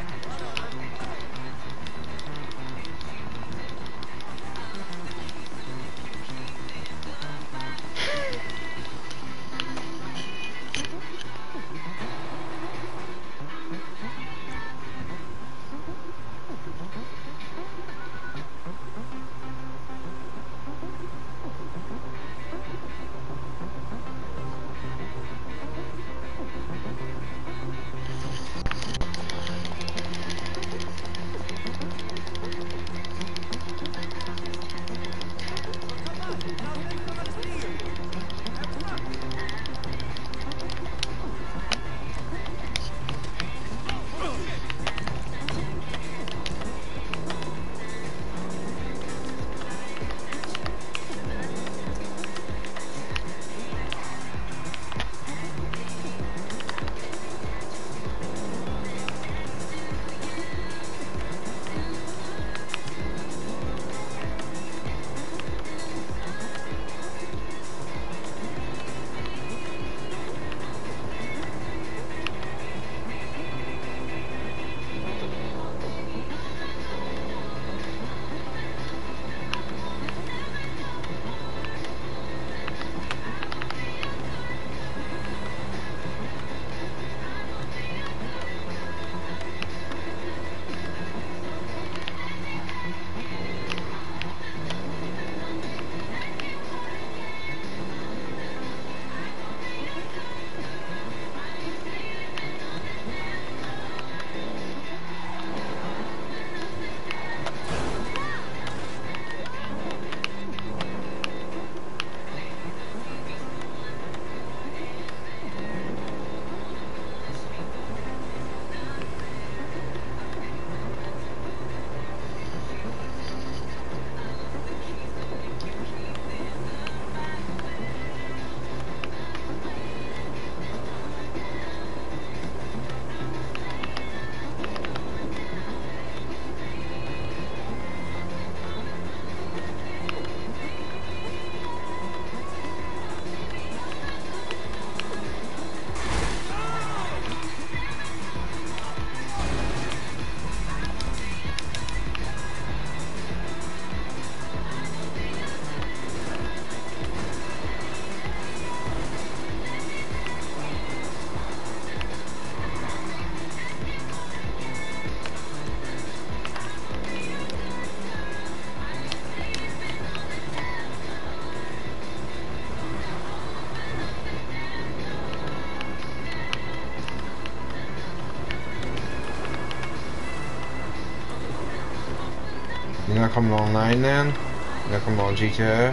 You're not coming online then? You're not coming on G T A?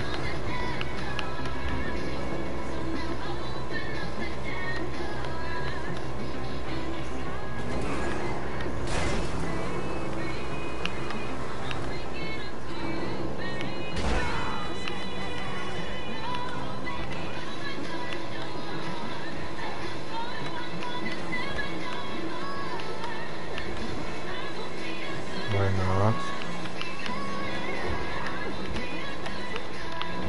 Why not?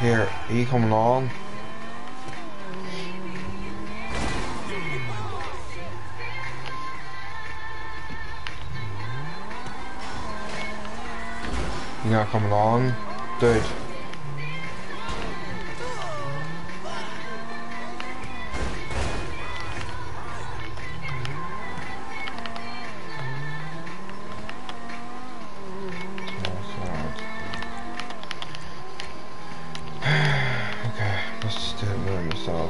Here, are you coming on? You're not coming on, dude. Okay, let's just do it more myself.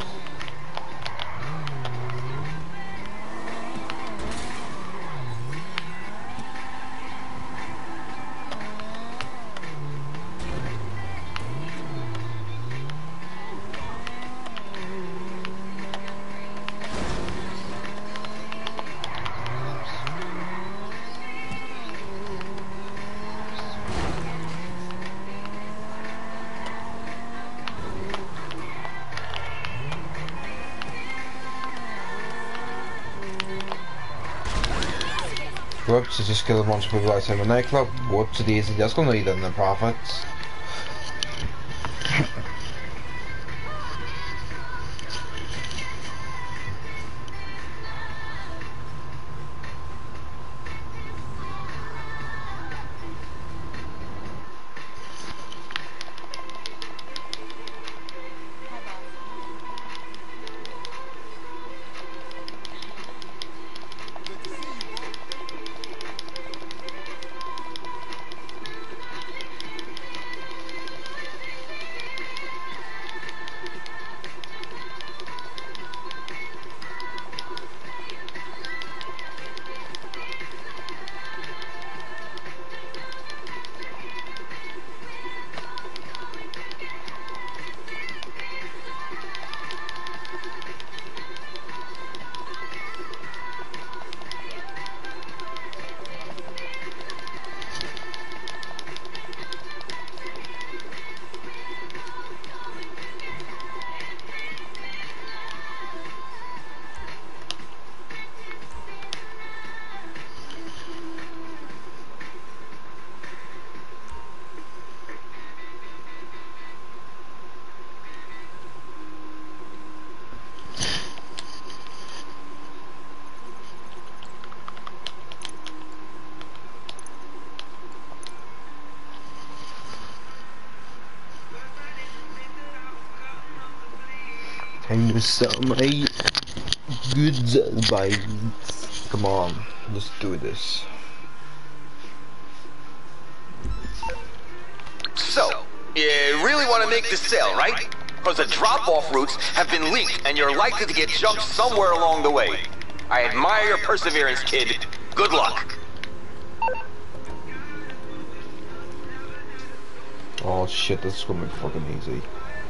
Whoops, I just killed a bunch of people outside my nightclub. Whoops, it easy. That's gonna lead in the profits. Time to sell my goods vibes. Come on, let's do this. So, you really want to make this sale, right? Because the drop-off routes have been leaked and you're likely to get jumped somewhere along the way. I admire your perseverance, kid. Good luck. Oh shit, this is gonna be fucking easy.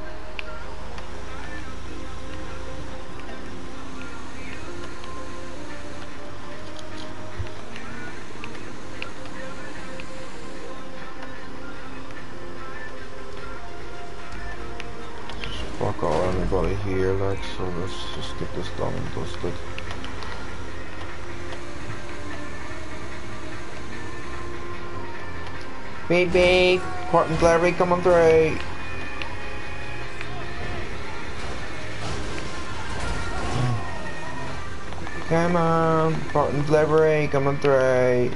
Fuck all anybody here, like, so let's just get this done and dusted. Beep beep, Port and Delivery coming through. Come on, Port and Delivery coming through.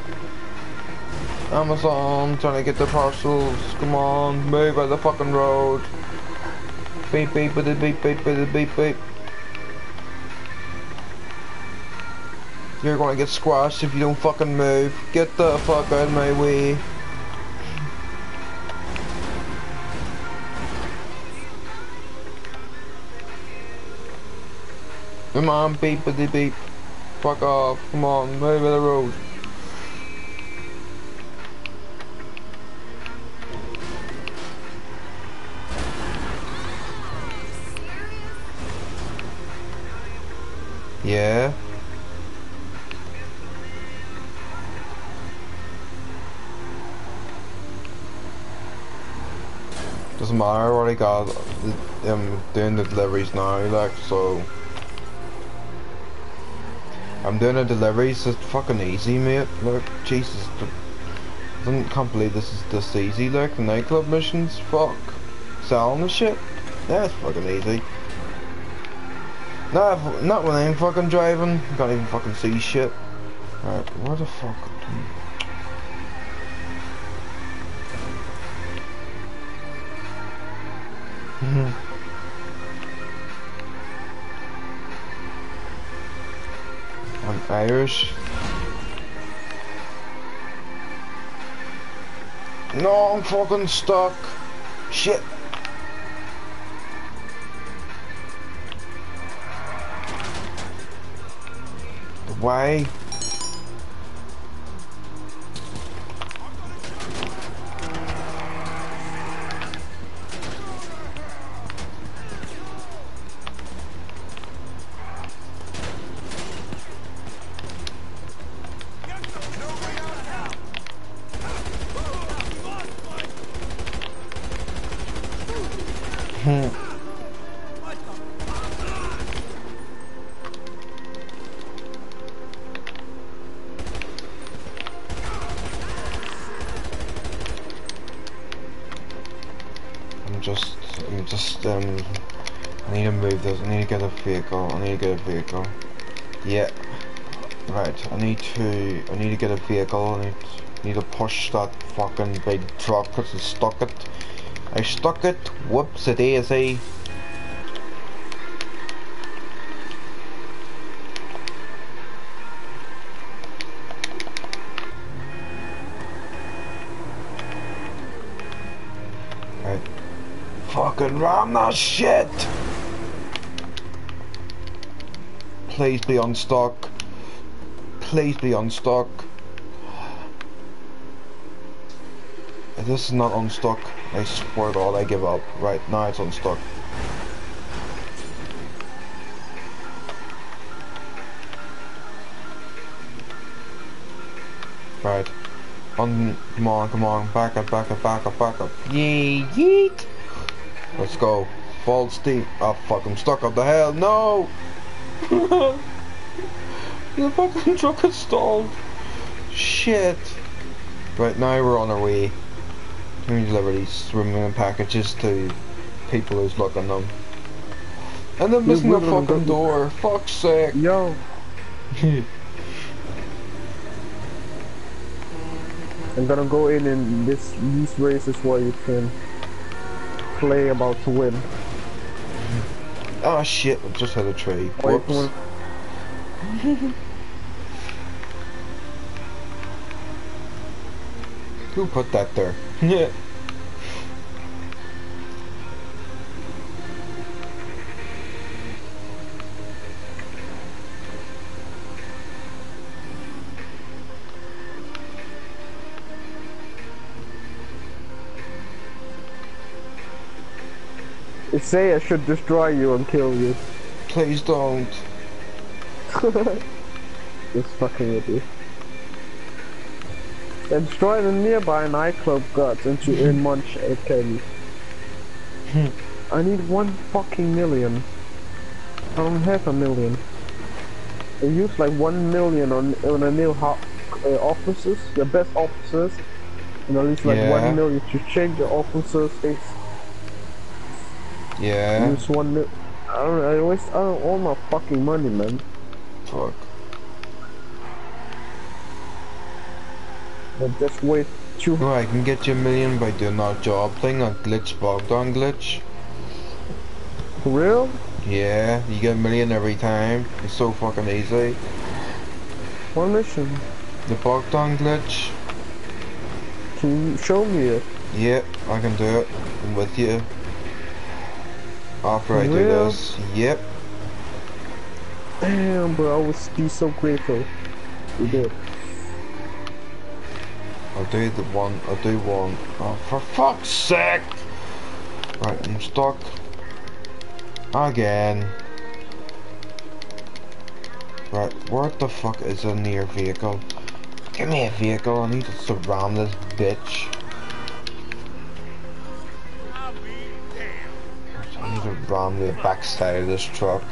Amazon trying to get the parcels, come on, move out the fucking road. Beep beep with the beep beep with the beep beep. You're gonna get squashed if you don't fucking move. Get the fuck out of my way. Come on, beep with the beep. Fuck off, come on, move out the road. Yeah. Doesn't matter, I already got I'm doing the deliveries now, like, so I'm doing the deliveries, it's fucking easy, mate. Look, Jesus, I can't believe this is this easy, like, the nightclub missions, fuck. selling the shit. That's fucking easy. Not, not when I'm fucking driving. Can't even fucking see shit. Alright, where the fuck? I'm Irish. No, I'm fucking stuck. Shit. Why? I'm just, I'm just, um, I need to move this, I need to get a vehicle, I need to get a vehicle. Yeah. Right, I need to, I need to get a vehicle, I need, need to push that fucking big truck, because I stuck it. I stuck it, whoops a daisy. Right. Fucking ram that shit! Please be unstuck. Please be unstuck. If this is not unstuck, I swear to God I give up. Right, now it's unstuck. Right. Un come on, come on, back up, back up, back up, back up. Yee yeet! Let's go. Full steam. Oh fuck, I'm stuck up the hell. No! The fucking truck is stalled. Shit. Right, now we're on our way. We deliver these swimming packages to people who's looking them. And they're missing the fucking door. Fuck's sake. Yo. I'm gonna go in in this these races where you can play about to win. Oh shit, I just had a tree. Whoops. Who put that there? Yeah. It say I should destroy you and kill you. Please don't. Just fucking with you. And destroy the nearby nightclub guards and to earn munch A K. I need one fucking million. I don't have a million. I use like one million on on a new ho uh, officers, the best officers, and at least like Yeah. one million to change the officers. Things. Yeah. Use one mil. I don't. I waste I don't, all my fucking money, man. Fuck. But just wait two. No, I can get you a million by doing that job thing, a glitch Bogdan glitch. For real? Yeah, you get a million every time. It's so fucking easy. One mission. The Bogdan glitch. Can you show me it? Yep, I can do it. I'm with you. After I do Real? this. Yep. Damn, bro, I would be so grateful. You did. I'll do the one, I'll do one. Oh, for fuck's sake! Right, I'm stuck. Again. Right, what the fuck is a near vehicle? Give me a vehicle, I need to surround this bitch. I need to ram the backside of this truck.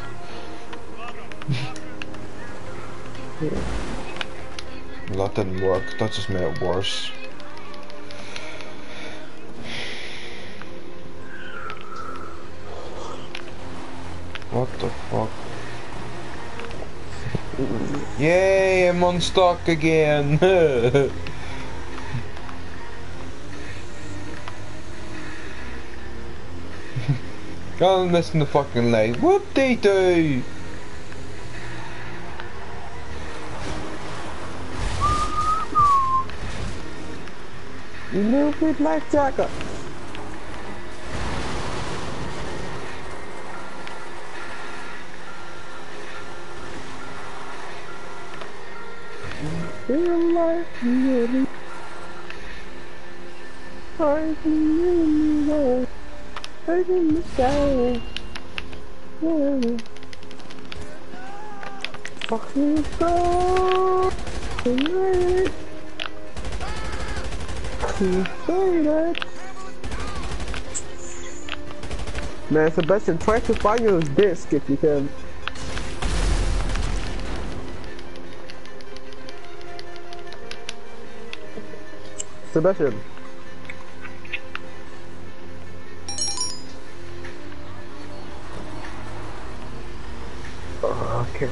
That didn't work, that just made it worse. Yay, I'm unstuck again. I'm missing the fucking leg. Whoop-dee-doo. You little bit like Jacker. Feel like you I can go. I can say, yeah. Fucking go. Tonight. Man, Sebastian, try to find your disc if you can. Sebastian. Oh, okay.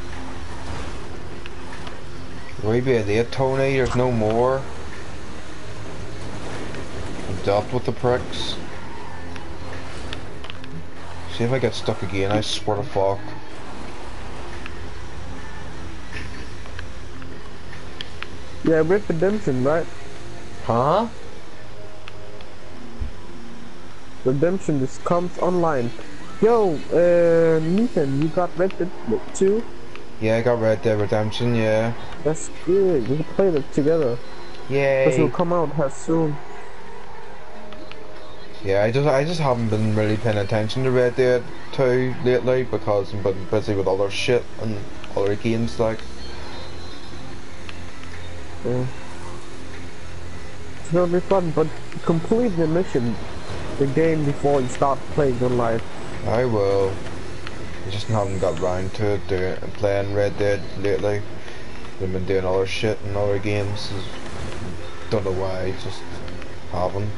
Where be there, Tony? There's no more. I've dealt with the pricks. See if I get stuck again, I swear to fuck. Yeah, Red Redemption, right? Huh? Redemption just comes online. Yo, uh, Nathan, you got Red Dead too? Yeah, I got Red Dead Redemption, yeah. That's good. We can play that together. Yay. This will come out as soon. Yeah, I just I just haven't been really paying attention to Red Dead two lately because I've been busy with other shit and other games like. Yeah. It's gonna be fun, but complete the mission, the game before you start playing online. I will. I just haven't got round to it, doing playing Red Dead lately. I've been doing other shit and other games. Don't know why, just haven't.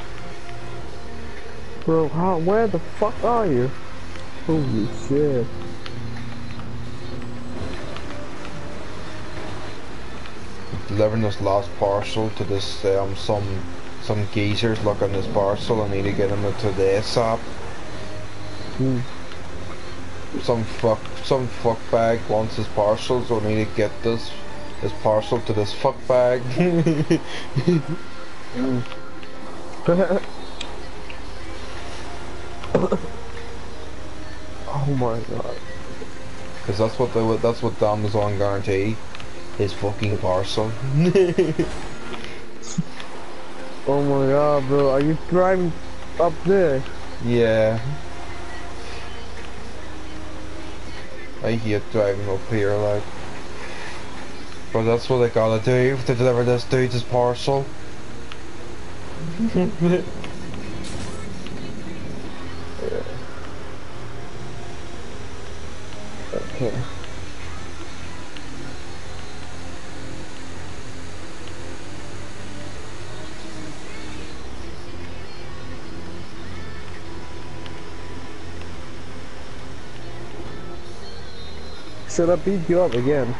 Bro, how, where the fuck are you? Holy shit. Delivering this last parcel to this, um, some, some geezers looking this parcel. I need to get him into the ASAP. Hmm. Some fuck, some fuck bag wants his parcel, so I need to get this, this parcel to this fuck bag. mm. Oh my god. Cause that's what the that's what the Amazon guarantee, his fucking parcel. Oh my god, bro, are you driving up there? Yeah. I hate driving up here, like. But that's what I gotta do to deliver this dude's parcel. Okay. Should I beat you up again?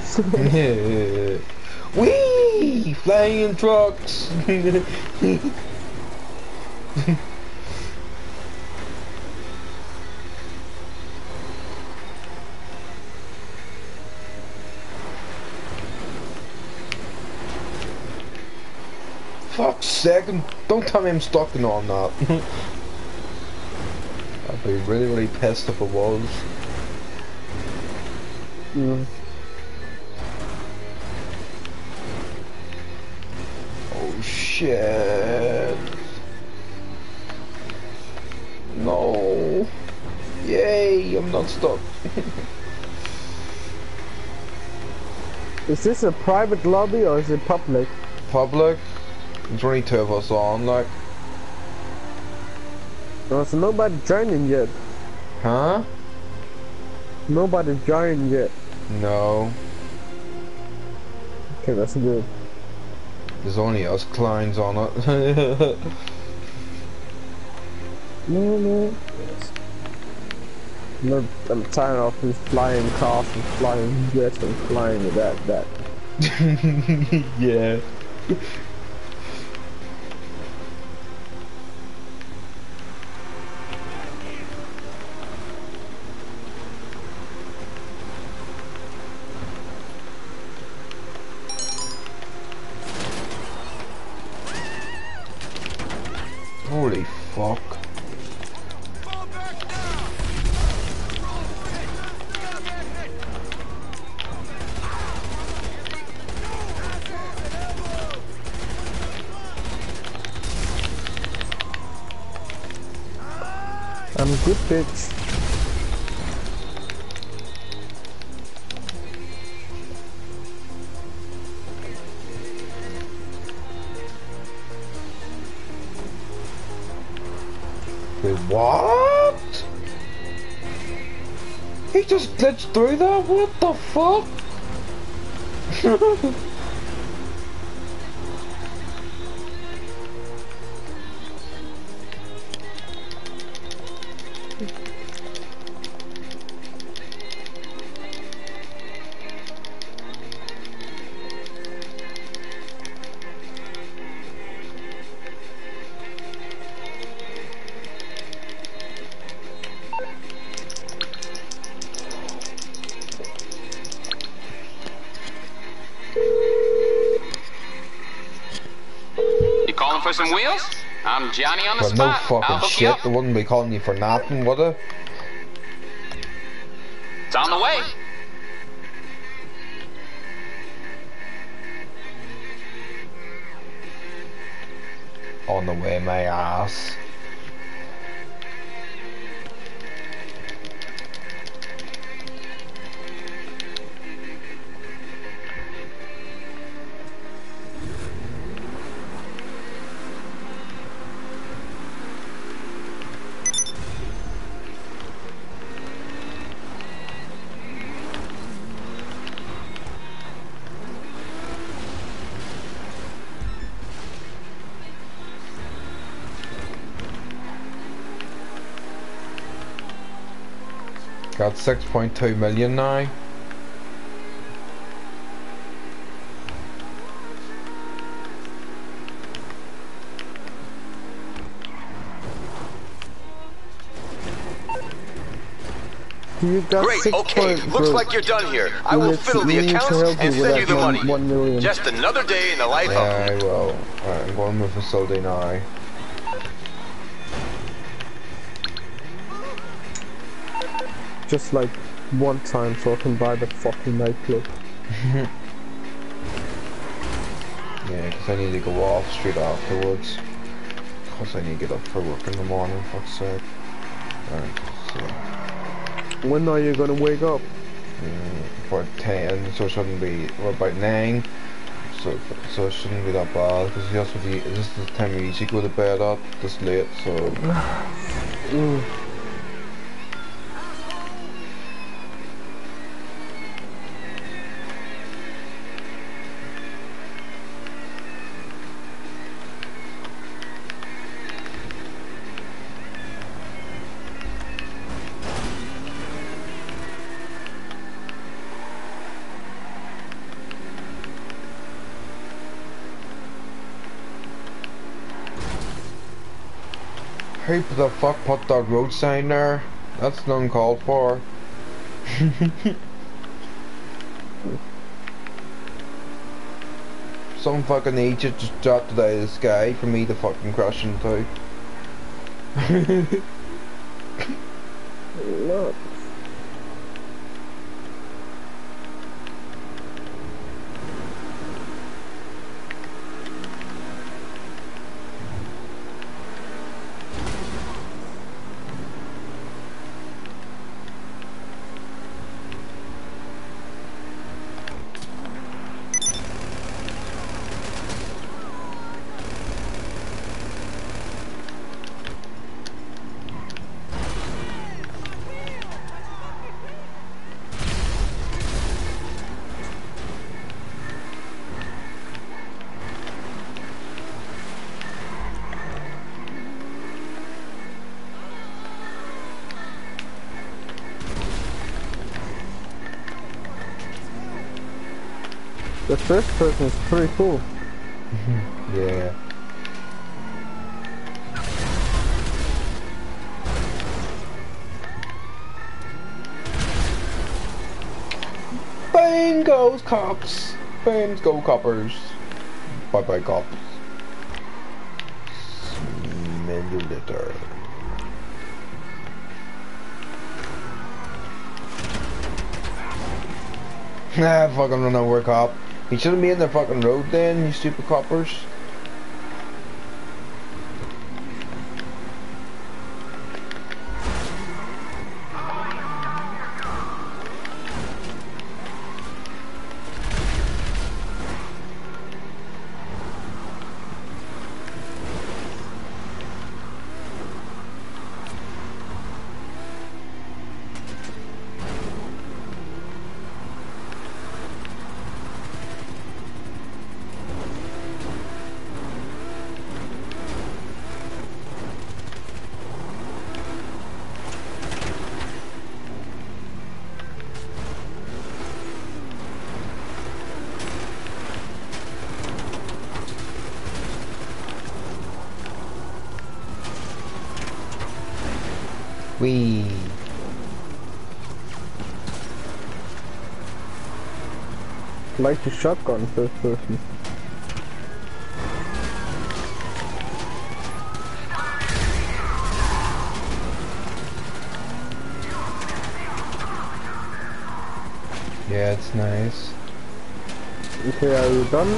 Whee! Flying trucks! Fuck's sake, don't tell me I'm stuck in on that. I'd be really, really pissed if it was. Mm. Oh shit. No. Yay, I'm not stuck. Is this a private lobby or is it public? Public? There's only two of us on, like. Oh, so nobody joining yet. Huh? Nobody joined yet. No. Okay, that's good. There's only us clowns on it. No, no. I'm, not, I'm tired of this flying cars and flying jets and flying that that. Yeah. Holy fuck. I'm a good bitch. Wait, what? He just glitched through that? What the fuck? You calling for some wheels? I'm Johnny on the But no spot. I'll fucking hook you shit, up. they wouldn't be calling you for nothing, would it? It's on the way. On the way, my ass. Got six point two million now. You got Great, six okay, point, looks bro. like you're done here. I will Let's- fiddle the we need to accounts help and you with send you that the one- money. one million. Just another day in the life Yeah, of... I will. Alright, I'm going to my facility now. Just like one time so I can buy the fucking nightclub. Yeah, because I need to go off straight afterwards. Because I need to get up for work in the morning, fuck's sake. Alright, so... When are you gonna wake up? Mm, about ten, so it shouldn't be... Well, about nine. So, so it shouldn't be that bad, because that's what you... This is the time you usually go to bed at, this late, so... Mm. Who the fuck put that road sign there? That's uncalled for. Some fucking agent just dropped it out of the sky for me to fucking crash into. Look. The first person is pretty cool. Yeah. Bang goes cops. Bangs go coppers. Bye bye cops. Smelly litter. Nah, fucking run over a cop. You shouldn't be in the fucking road then, you stupid coppers. Wee. Like the shotgun first person. Yeah, it's nice. Okay, are you done?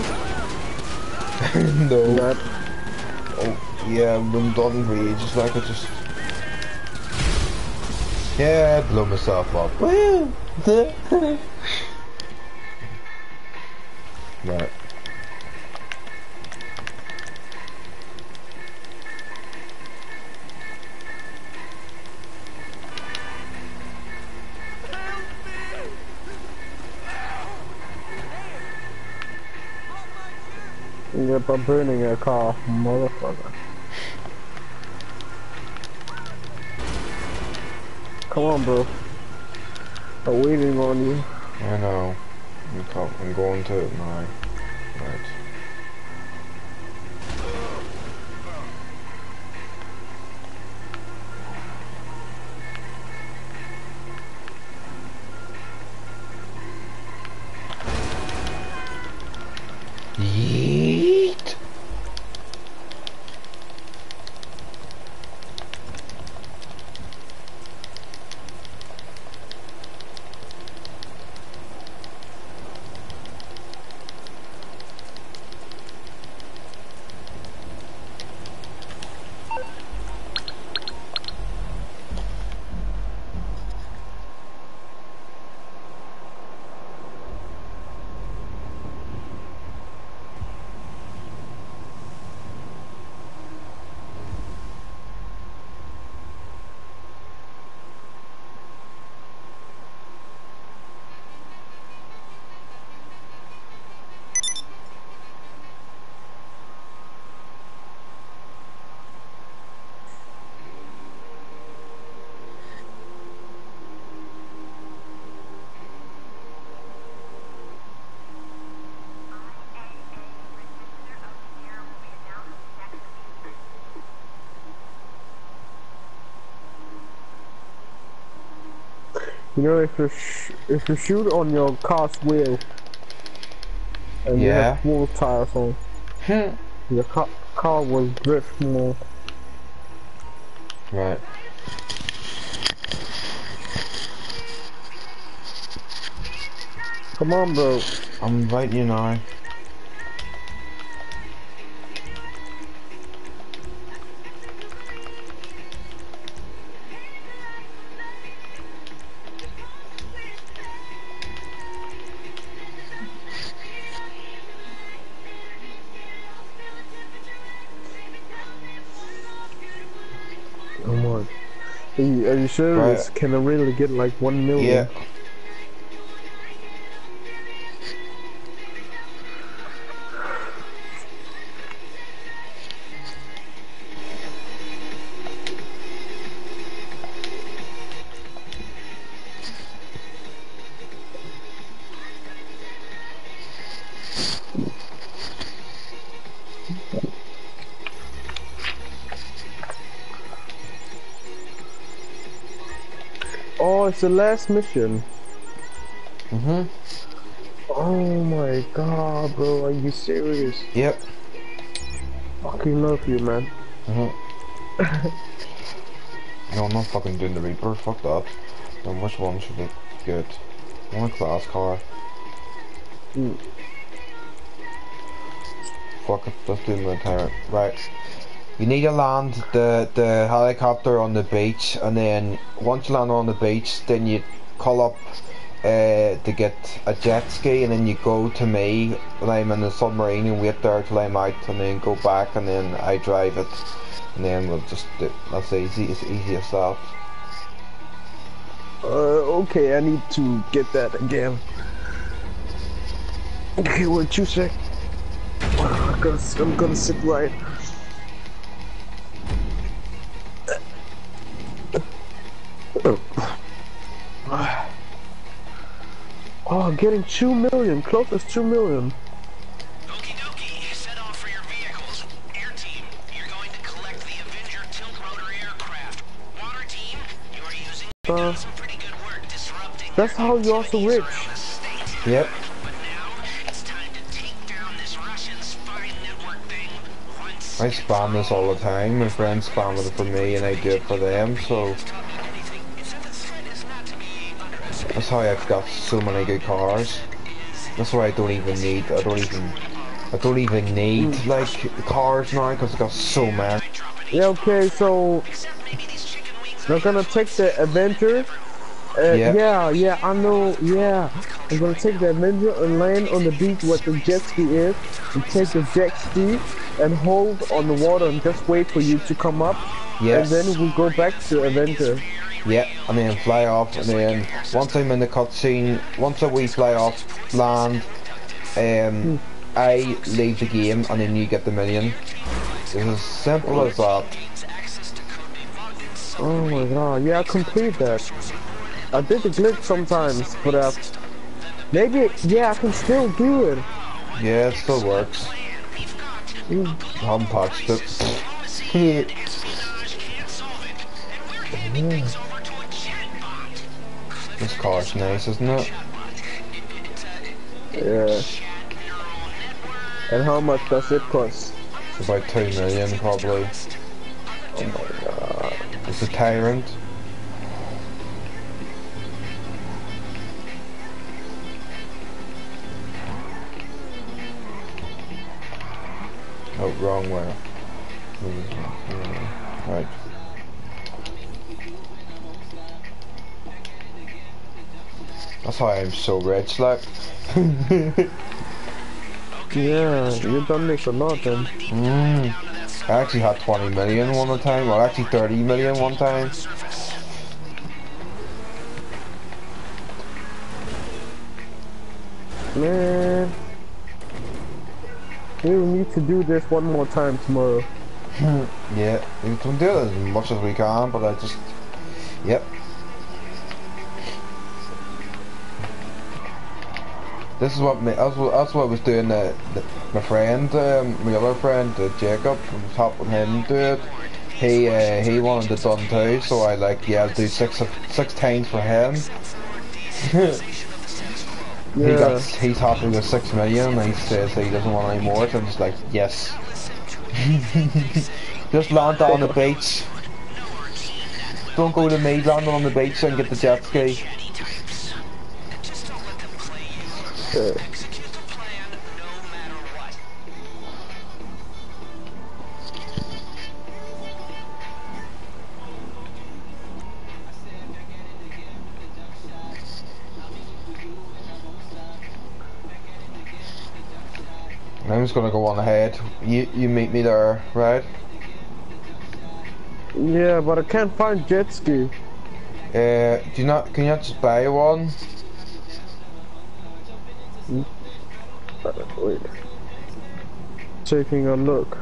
No. That. Oh, yeah, I'm done for ages. Like, I just. Yeah, I blew myself up. Woo! Right. Yep, I'm burning a car, motherfucker. Come on, bro. I'm waiting on you. I know. I'm, co I'm going to it now. Right. Yeet. You know, if you sh if you shoot on your car's wheel and you Yeah. have full tires on, your car car will drift more. Right. Come on, bro. I'm inviting you now. Come on. Are you, are you sure Right. this can I really get like one million? Yeah. it's the last mission. Mm-hmm. Oh my god, bro, are you serious? Yep. Fucking love you, man. Mm-hmm. No, I'm not fucking doing the Reaper, fuck that. Then which one should look good? I want a class car. Mm. Fuck it, let's do military. Right. You need to land the, the helicopter on the beach, and then once you land on the beach, then you call up uh, to get a jet ski, and then you go to me when I'm in the submarine and wait there till I'm out, and then go back, and then I drive it, and then we'll just do, that's easy, it's easy as that. Uh, okay, I need to get that again. Okay, wait two sec. I'm gonna, I'm gonna sit right. Oh, getting two million, close as two million. Okie dokie, set off for your vehicles. Air team, you're going to collect the Avenger tilt rotor aircraft. Water team, you are using Uh, doing some pretty good work disrupting. that's how you're also rich. Yep. But now it's time to take down this Russian spy network thing once. I spam this all the time, my friends spam it for me and I do it for them, so that's how I've got so many good cars. That's why I don't even need, I don't even, I don't even need like cars now because I've got so many. Yeah, okay, so they're gonna take the Avenger. Uh, Yeah. yeah, yeah, I know, yeah. I'm gonna take the Avenger and land on the beach where the jet ski is, and take the jet ski and hold on the water and just wait for you to come up. Yes. And then we go back to Avenger. Yeah, and then fly off, and then once I'm in the cutscene, once we fly off, land, um, I leave the game, and then you get the million. It's as simple as that. Oh my god, yeah, I complete that. I did the glitch sometimes, but uh, maybe, yeah, I can still do it. Yeah, it still works. Mm. I haven't touched it. Yeah. This car's nice, isn't it? Yeah. And how much does it cost? It's about two million, probably. Oh my god. It's a Tyrant. Oh, wrong way. Right. That's why I'm so rich, like. Yeah, you done this a lot then. Mm. I actually had twenty million one time, or actually thirty million one time. Man, we will need to do this one more time tomorrow. Yeah, we can do it as much as we can, but I just, yep. This is what me, that's what, that's what I was doing. The, the, my friend, um, my other friend, uh, Jacob, I was helping him do it. He uh, he wanted it done too, so I like, yeah, I'll do six six times for him. Yeah. He got, he's happy with six million, and he says he doesn't want any more. So I'm just like, yes. Just land on the beach. Don't go to me, land on the beach and get the jet ski. Uh, I'm just gonna go on ahead. You you meet me there, right? yeah, but I can't find jet ski. Uh, do you not? Can you not just buy one? Uh, wait. Taking a look.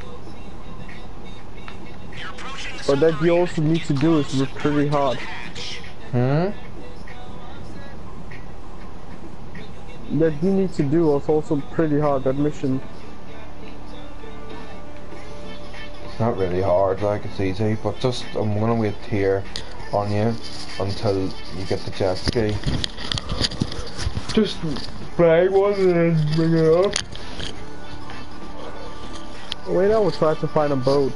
But that you also need to do is pretty hard. Hmm. That you need to do is also pretty hard, that mission. It's not really hard, like it's easy, but just I'm gonna wait here on you until you get the jet ski. Just flag one and then bring it up. Wait, I was trying to find a boat.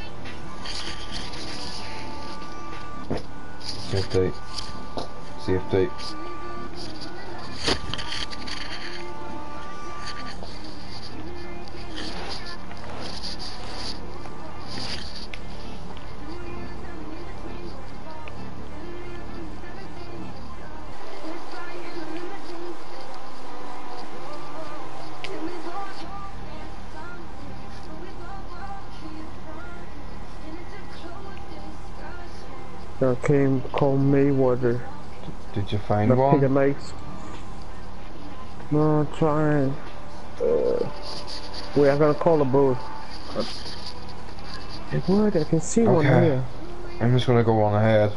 Safety. Safety. There came called Mayweather. Did you find The one? pig legs. No, I'm trying. Uh, wait, I'm gonna call the boat. It would, I can see one Okay. here. I'm just gonna go on ahead.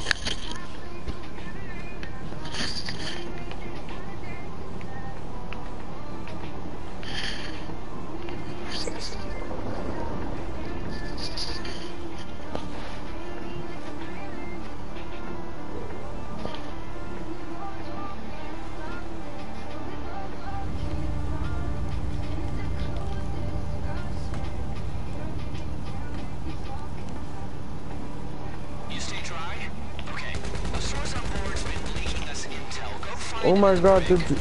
Oh my god, did you...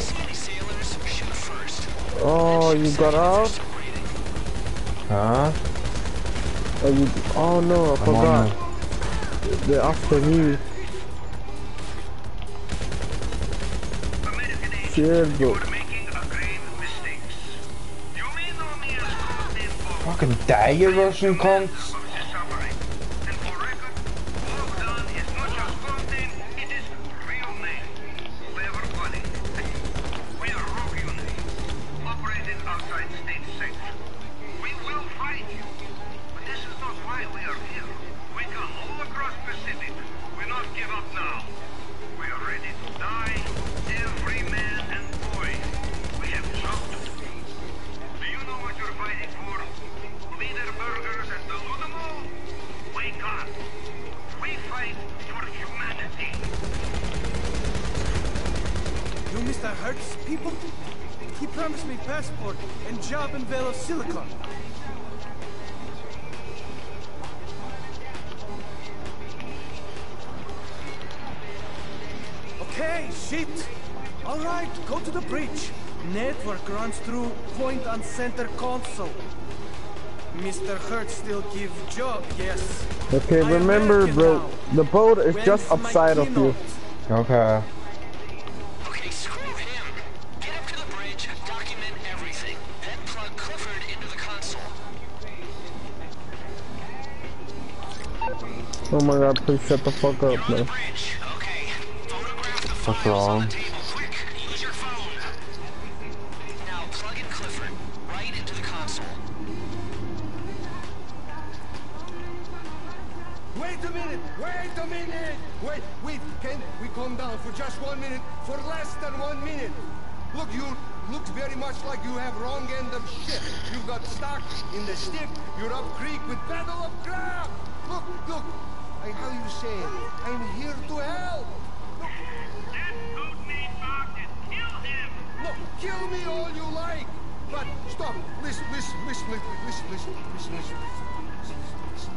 Oh, you got out? Huh? Oh, you... oh no, I forgot. They're after me. Shit, bro. Fucking die, you Russian cunts! People, he promised me passport and job in Velo Silicon. Okay, shit. All right, go to the bridge. Network runs through point on center console. Mister Hertz still give job, yes. Okay, remember, bro, now. The boat is when just upside of you. Okay. Oh my god, please shut the fuck up, man. What's wrong? Now plug in Clifford right into the console. Wait a minute! Wait a minute! Wait, wait, can we calm down for just one minute? For less than one minute! Look, you look very much like you have wrong end of shit. You got stuck in the stick, you're up creek with pedal of crap! Look, look! I, how you say it? I'm here to help! Look. That goat named Ogden, kill him! Look, kill me all you like! But stop! Listen, listen, listen, listen, listen, listen, listen, listen. listen.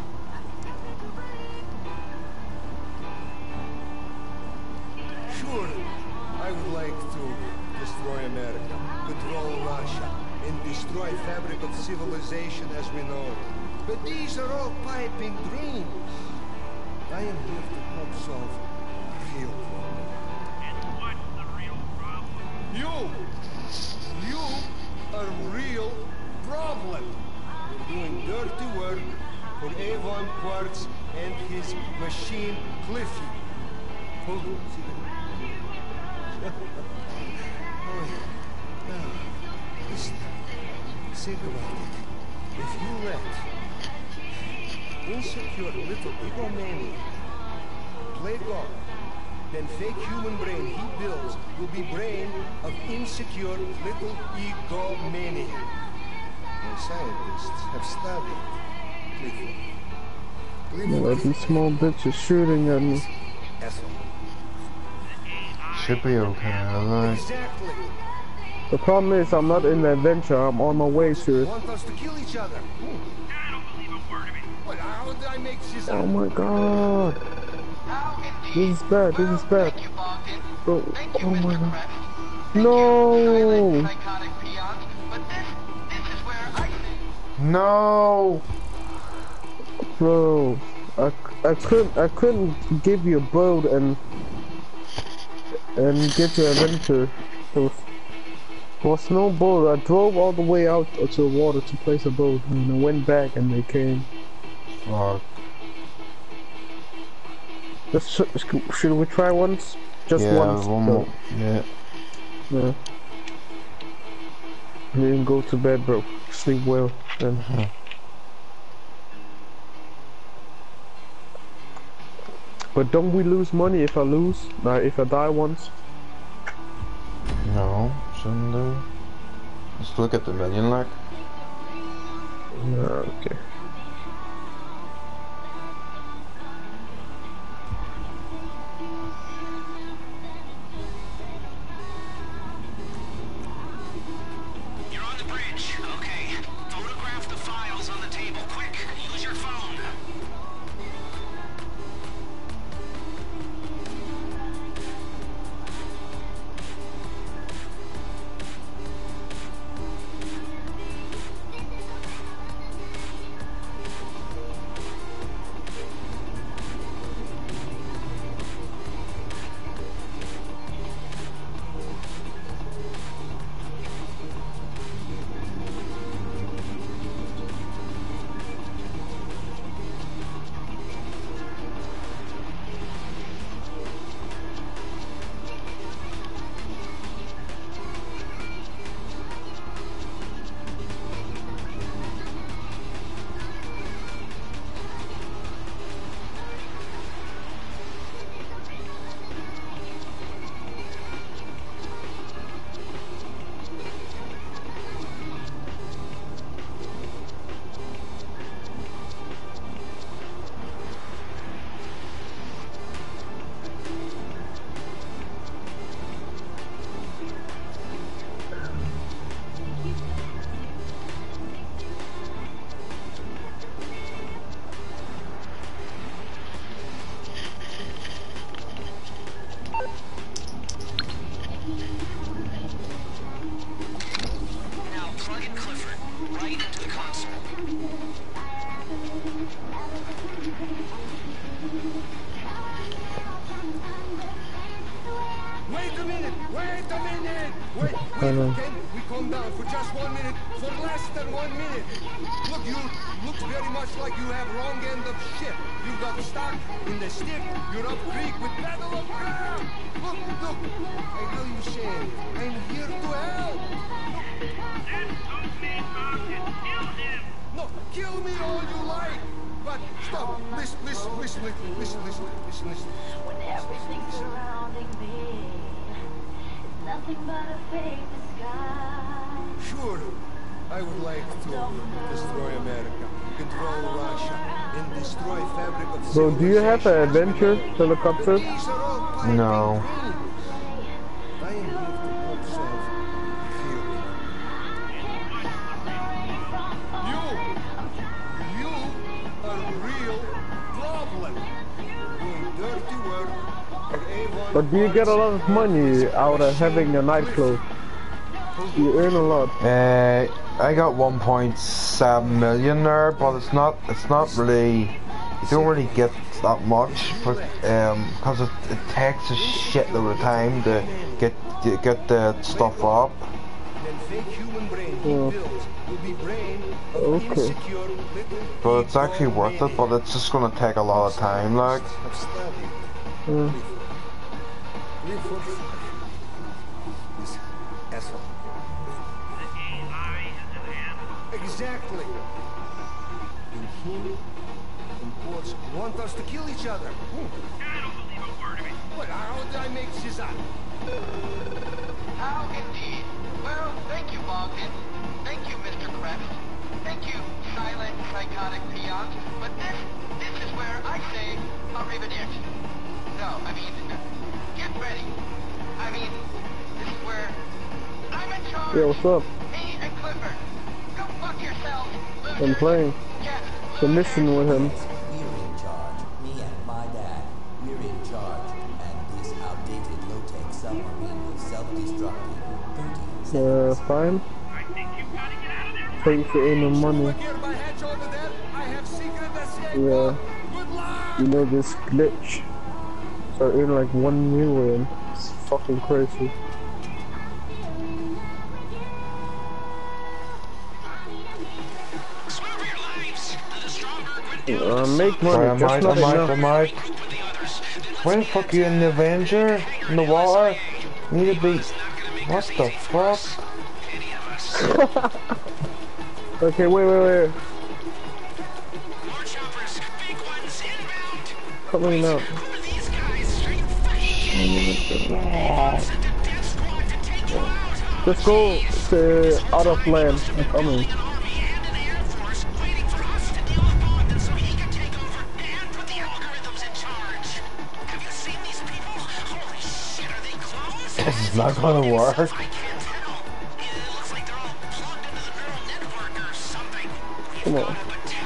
Sure, I would like to destroy America, control Russia, and destroy fabric of civilization as we know it. But these are all piping dreams. I am here to help solve the real problem. And what's the real problem? You! You are real problem. You're doing dirty work for Avon Quartz and his machine Cliffy. Oh, see that? Oh, now, listen. Think about it. If you let insecure little egomaniac play God, then fake human brain he builds will be brain of insecure little egomaniac. And scientists have studied Clifford. Yeah, these small bitches shooting at me. Should be okay, like. Exactly. The problem is I'm not in the adventure, I'm on my way to it. Want us to kill each other? I don't believe a word of it. What? How did I make this Oh up? my god. This is bad, this is bad. Bro, oh my god. No! No! Bro, I, I couldn't I couldn't give you a boat and and get your adventure. There was, there was no boat. I drove all the way out to the water to place a boat and I went back and they came. Fuck. Let's, should we try once? Just Yeah, once. one so. more. Yeah. Yeah. You can go to bed, bro. Sleep well then. Mhm. But don't we lose money if I lose? Like if I die once? No, shouldn't do. Let's look at the million, like. No, okay. You're on the bridge. Okay. Photograph the files on the table. Quick. Use your phone. Now plug in Clifford right into the console. Wait a minute! Wait a minute! Wait, wait, know. can we calm down for just one minute? For less than one minute! Look, you look very much like you have wrong end of shit. You got stuck in the stick, you're up creek with pedal of ground! Look, look! I know you saying, I'm here to help! That codename Bogdan, kill him! No, kill me all you like! But stop! Listen, listen, listen, listen, listen, listen, listen, listen. When everything surrounding me is nothing but a fake disguise. Sure, I would like to destroy America, control Russia, and destroy fabric of Bro, do you have an adventure helicopter? These are all playing No. dreams. I am here to help solve fear. You, you are a real problem. Doing dirty work for A one. But do you get a lot of money out of having a nightclub? You earn a lot. Uh, I got one point seven million there, but it's not. It's not really. You don't really get that much, but um, because it, it takes a shitload of time to get to get the stuff up. Then fake human brain he Yeah. builds will be brain of Okay. insecure little But it's actually worth it. But it's just gonna take a lot of time, like. Have studied. Yeah. Live for this asshole. The A I is an animal. Exactly. And him and Ports want us to kill each other. I don't believe a word of it. But how did I make this up? How indeed. Well, thank you, Bogdan. Thank you, Mister Krebs. Thank you, silent, psychotic peons. But this, this is where I say, I'll read the ditch. No, I mean, get ready. I mean, this is where I'm in charge. Yo, what's up? Me and Clifford. Go fuck yourself. I'm playing the mission with him. We're in charge. Me and my dad. We're in charge. And this outdated low-tech submarine will self-destruct in thirty Uh, seconds. fine. I think you've got to get out of there. Paying for in the money. Here by hatch over there, I have secret escape. Yeah. Good luck. You know this glitch. So in like one million. It's fucking crazy. Uh, make money, Sorry, I just might, not I might, enough. I might. Where the fuck are you in the Avenger? In the water? You need to be... What the fuck? Okay, wait, wait, wait. Coming up. Let's go to out of land. I'm coming. This is not gonna work. Come on.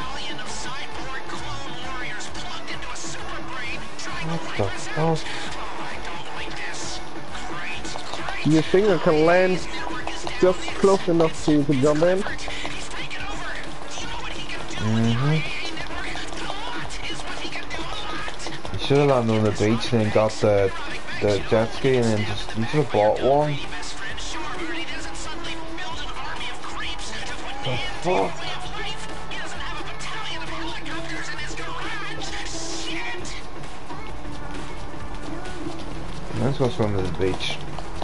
What the fuck? You think I can land just close enough so you can jump in? Mm-hmm. You should have landed on the beach and then got the the jet ski and then just you should have bought one. The fuck? Let's go swim to the beach.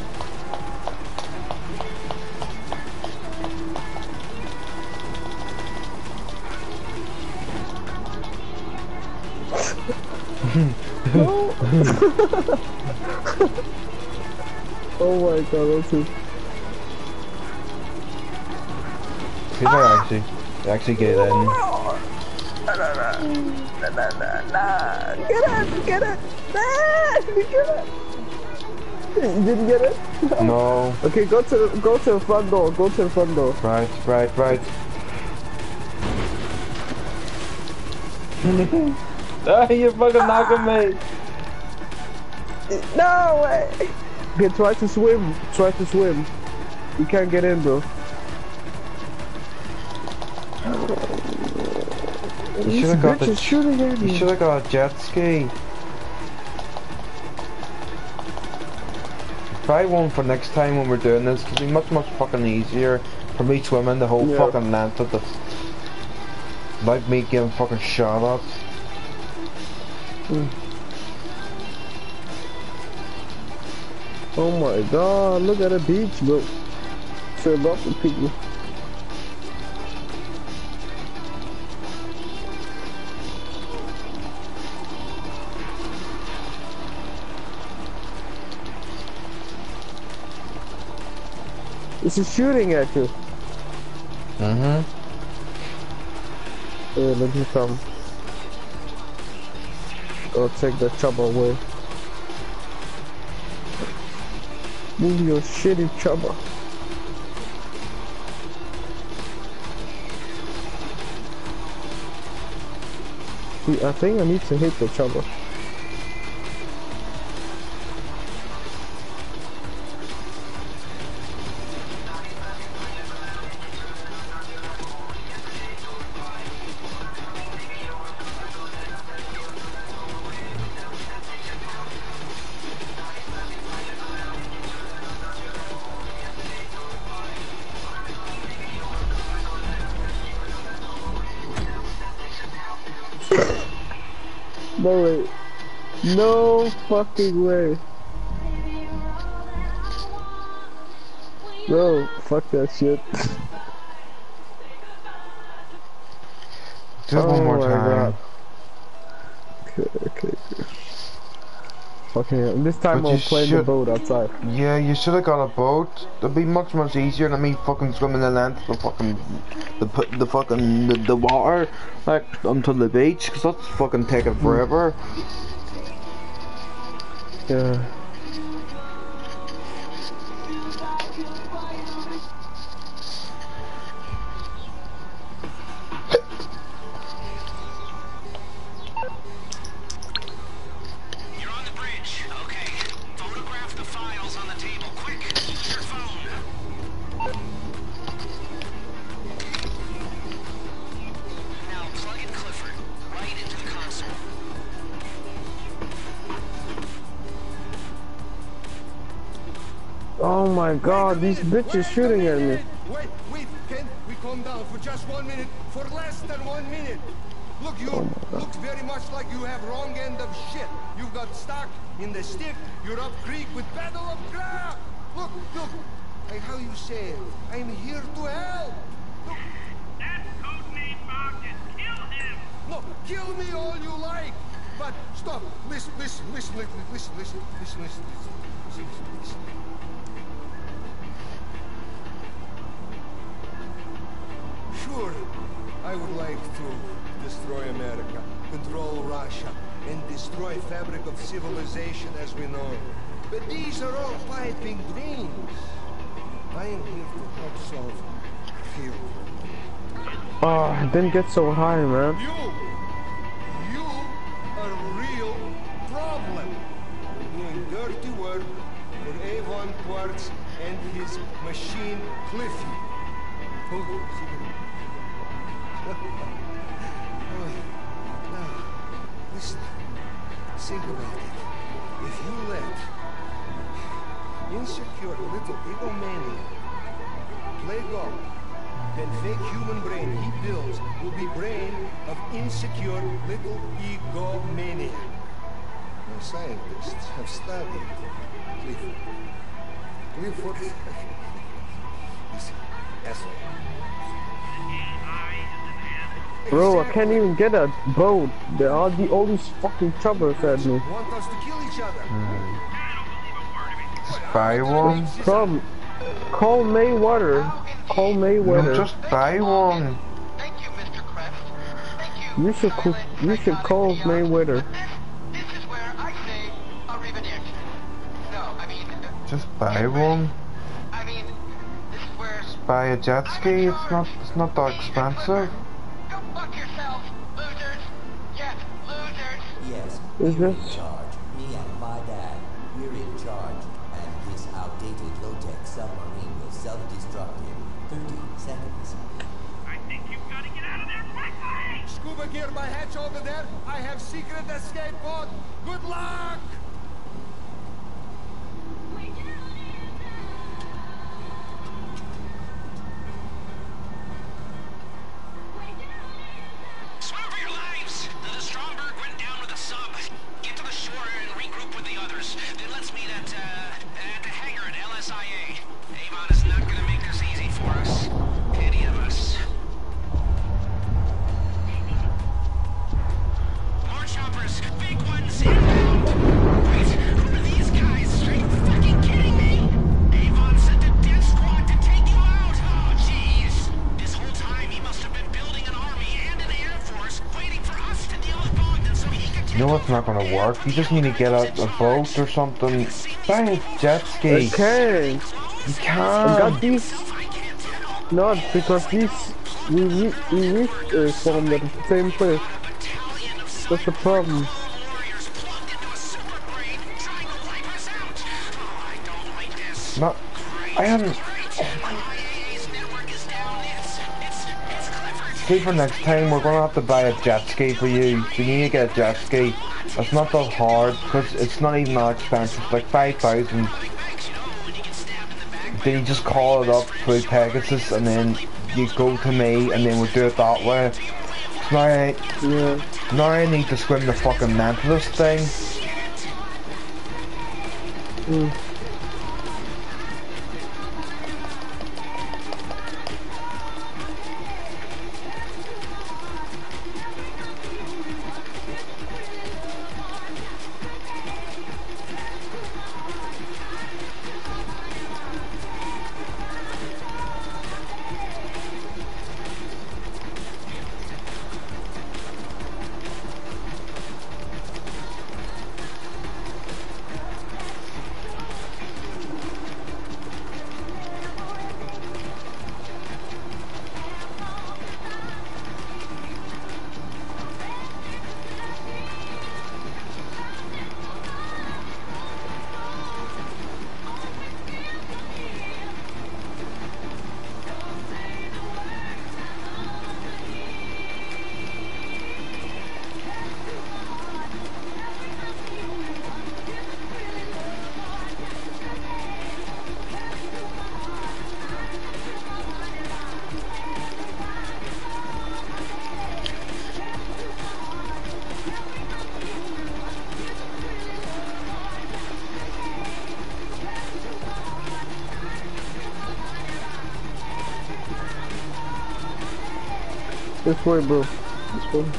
Oh my god, that's it. See if I actually, actually get in. Get it! Get it! Ah, you get it! You didn't get it? No. Okay, go to go to the front door. Go to the front door. Right, right, right. Ah, you fucking knocking me! No way! Okay, try to swim. Try to swim. You can't get in, bro. You should have got the. Shooting at You me. should have got a jet ski. Try one for next time when we're doing this. It'll be much, much fucking easier for me swimming the whole Yeah. fucking length of the. Like me getting fucking shot at. Mm. Oh my god, look at the beach, bro. So lots of people. This is shooting at you. Mm-hmm. Hey, let me come. I'll take the chopper away. Move your shitty chopper. See, I think I need to hit the chopper. No way. No fucking way. No, fuck that shit. Do it Oh one more my time. God. Okay, okay, okay. Okay, and this time But I'll you play the should- boat outside. Yeah, you should have got a boat. It'd be much much easier than me fucking swimming the length of the fucking the pu- the fucking the, the water like until the beach, cause that's fucking taking forever. Yeah. You're on the bridge. Okay. Photograph the files on the table. Quick! Use your phone. Now plug in Clifford right into the console. Oh my god, these bitches shooting at me. Wait, wait, can we calm down for just one minute? For less than one minute. Look, you look very much like you have wrong end of shit. You got stuck in the stick. You're up creek with battle of crap. Look, look. Like how you say it. I'm here to help. Look. That's codename Marcus. Kill him. No, kill me all you like. But stop. Listen, listen, listen, listen, listen, listen, listen, listen, listen, listen, listen, listen. Sure, I would like to destroy America, control Russia, and destroy fabric of civilization as we know it. But these are all piping dreams. I am here to help solve few. Oh, didn't get so high, man. You, you are a real problem. You're doing dirty work for Avon Quartz and his machine Cliffy. Oh, now, listen, think about it. If you let insecure little egomaniac play golf, then fake human brain he builds will be brain of insecure little egomaniac. No scientists have studied Clifford. Clifford. Listen, asshole. Bro, I can't even get a boat. There are the all these fucking choppers at me. Want us to kill each other? Buy one. Come, call Mayweather. Call Mayweather. No, just buy one. Thank you, Mister Kreft. Thank you. You should call, you should call Mayweather. This is where I say arrivederci. No, I mean... uh, Just buy one. I mean, this is where... Buy a jet ski. It's not. It's not that expensive. Go fuck yourselves, losers. Yes, losers. Yes, Is we're in this- charge. Me and my dad, we're in charge. And this outdated low-tech submarine will self-destruct in thirty seconds. I think you've got to get out of there quickly. Scuba gear by hatch over there. I have secret escape pod. Good luck! Swim for your lives! The Stromberg went down with a sub. Get to the shore and regroup with the others. Then let's meet at, uh, at the hangar at L S I A. Avon is not gonna make this easy for us. Any of us. More choppers. Big ones inbound. Wait, who are these guys? Are you fucking kidding me? Avon sent a death squad to take you out. Oh, jeez. This whole time he must have been building an army and an air force waiting for us to deal with Bogdan so he could take You know what's not gonna work? You just need to get a, a boat or something. Buy a jet ski. Okay, You I got can't. these. Not because these we re we reached uh, from the same place. That's the problem. warriors plugged into a super brain trying to wipe us out. Oh, I don't like this. Not. I haven't. His network is down. It's, it's, it's Clifford. See, for next time we're gonna have to buy a jet ski for you. You need to get a jet ski. It's not that hard because it's not even that expensive. It's like five thousand. Then you just call it up through Pegasus and then you go to me and then we'll do it that way. So now I, Yeah. now I need to swim the fucking length of this thing. Mm. This way, bro. This way.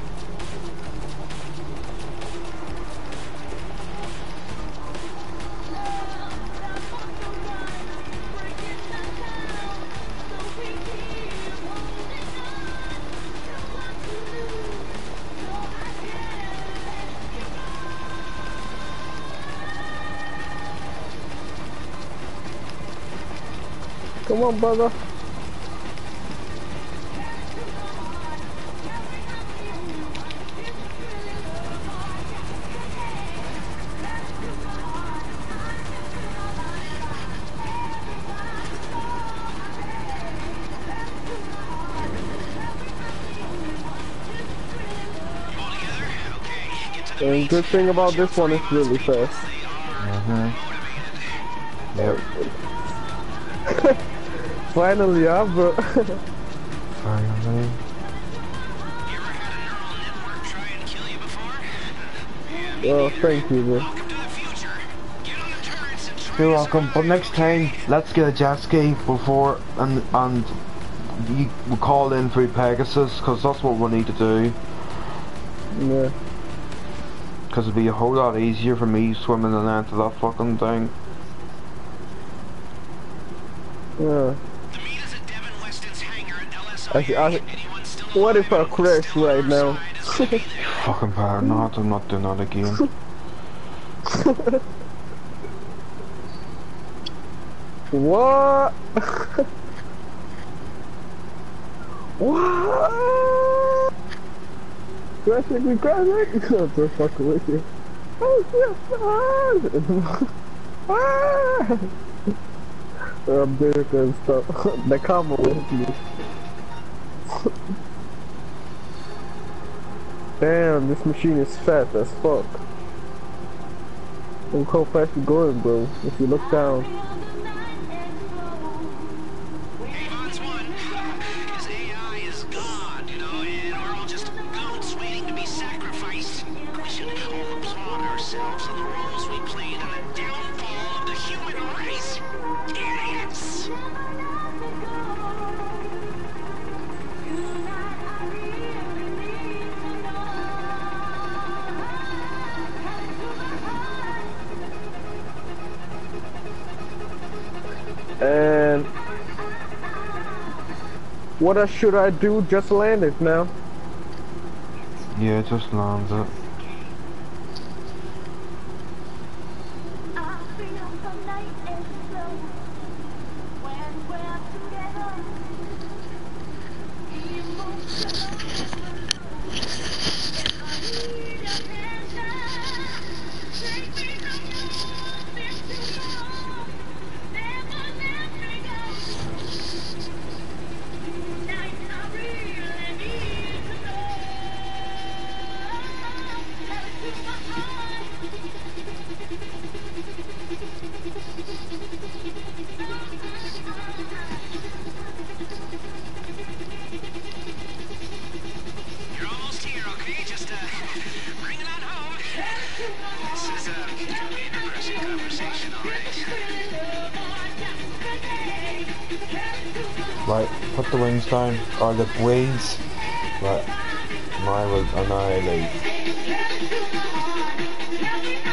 Come on, brother. And good thing about this one is really fast. Mm-hmm. Yep. Finally, yeah, bro. Finally. Oh, thank you, bro. You're welcome, but next time, let's get a jet ski before, and and you we call in for Pegasus, because that's what we need to do. Yeah. Because it'd be a whole lot easier for me swimming in into that fucking thing. Yeah. I, I, what if I crash right now? Fucking paranoid, I'm not doing that again. What? What? Crashing, we crashing? I'm so fucking with you. Oh shit! Ah! I'm there and stuff. The camera with me. Damn, this machine is fat as fuck. Look how fast you're going, bro. If you look down. Avon's one. His A I is God, you know, and we're all just goats waiting to be sacrificed. We should all applaud ourselves and the roles we played in the downfall of the human race. Idiots! And what else should I do? Just land it now. Yeah, just land it. You're almost here, okay? Just, uh, bring it on home. This is, uh, an interesting conversation already. Right, put the wings down, or the wings. Right, I will annihilate.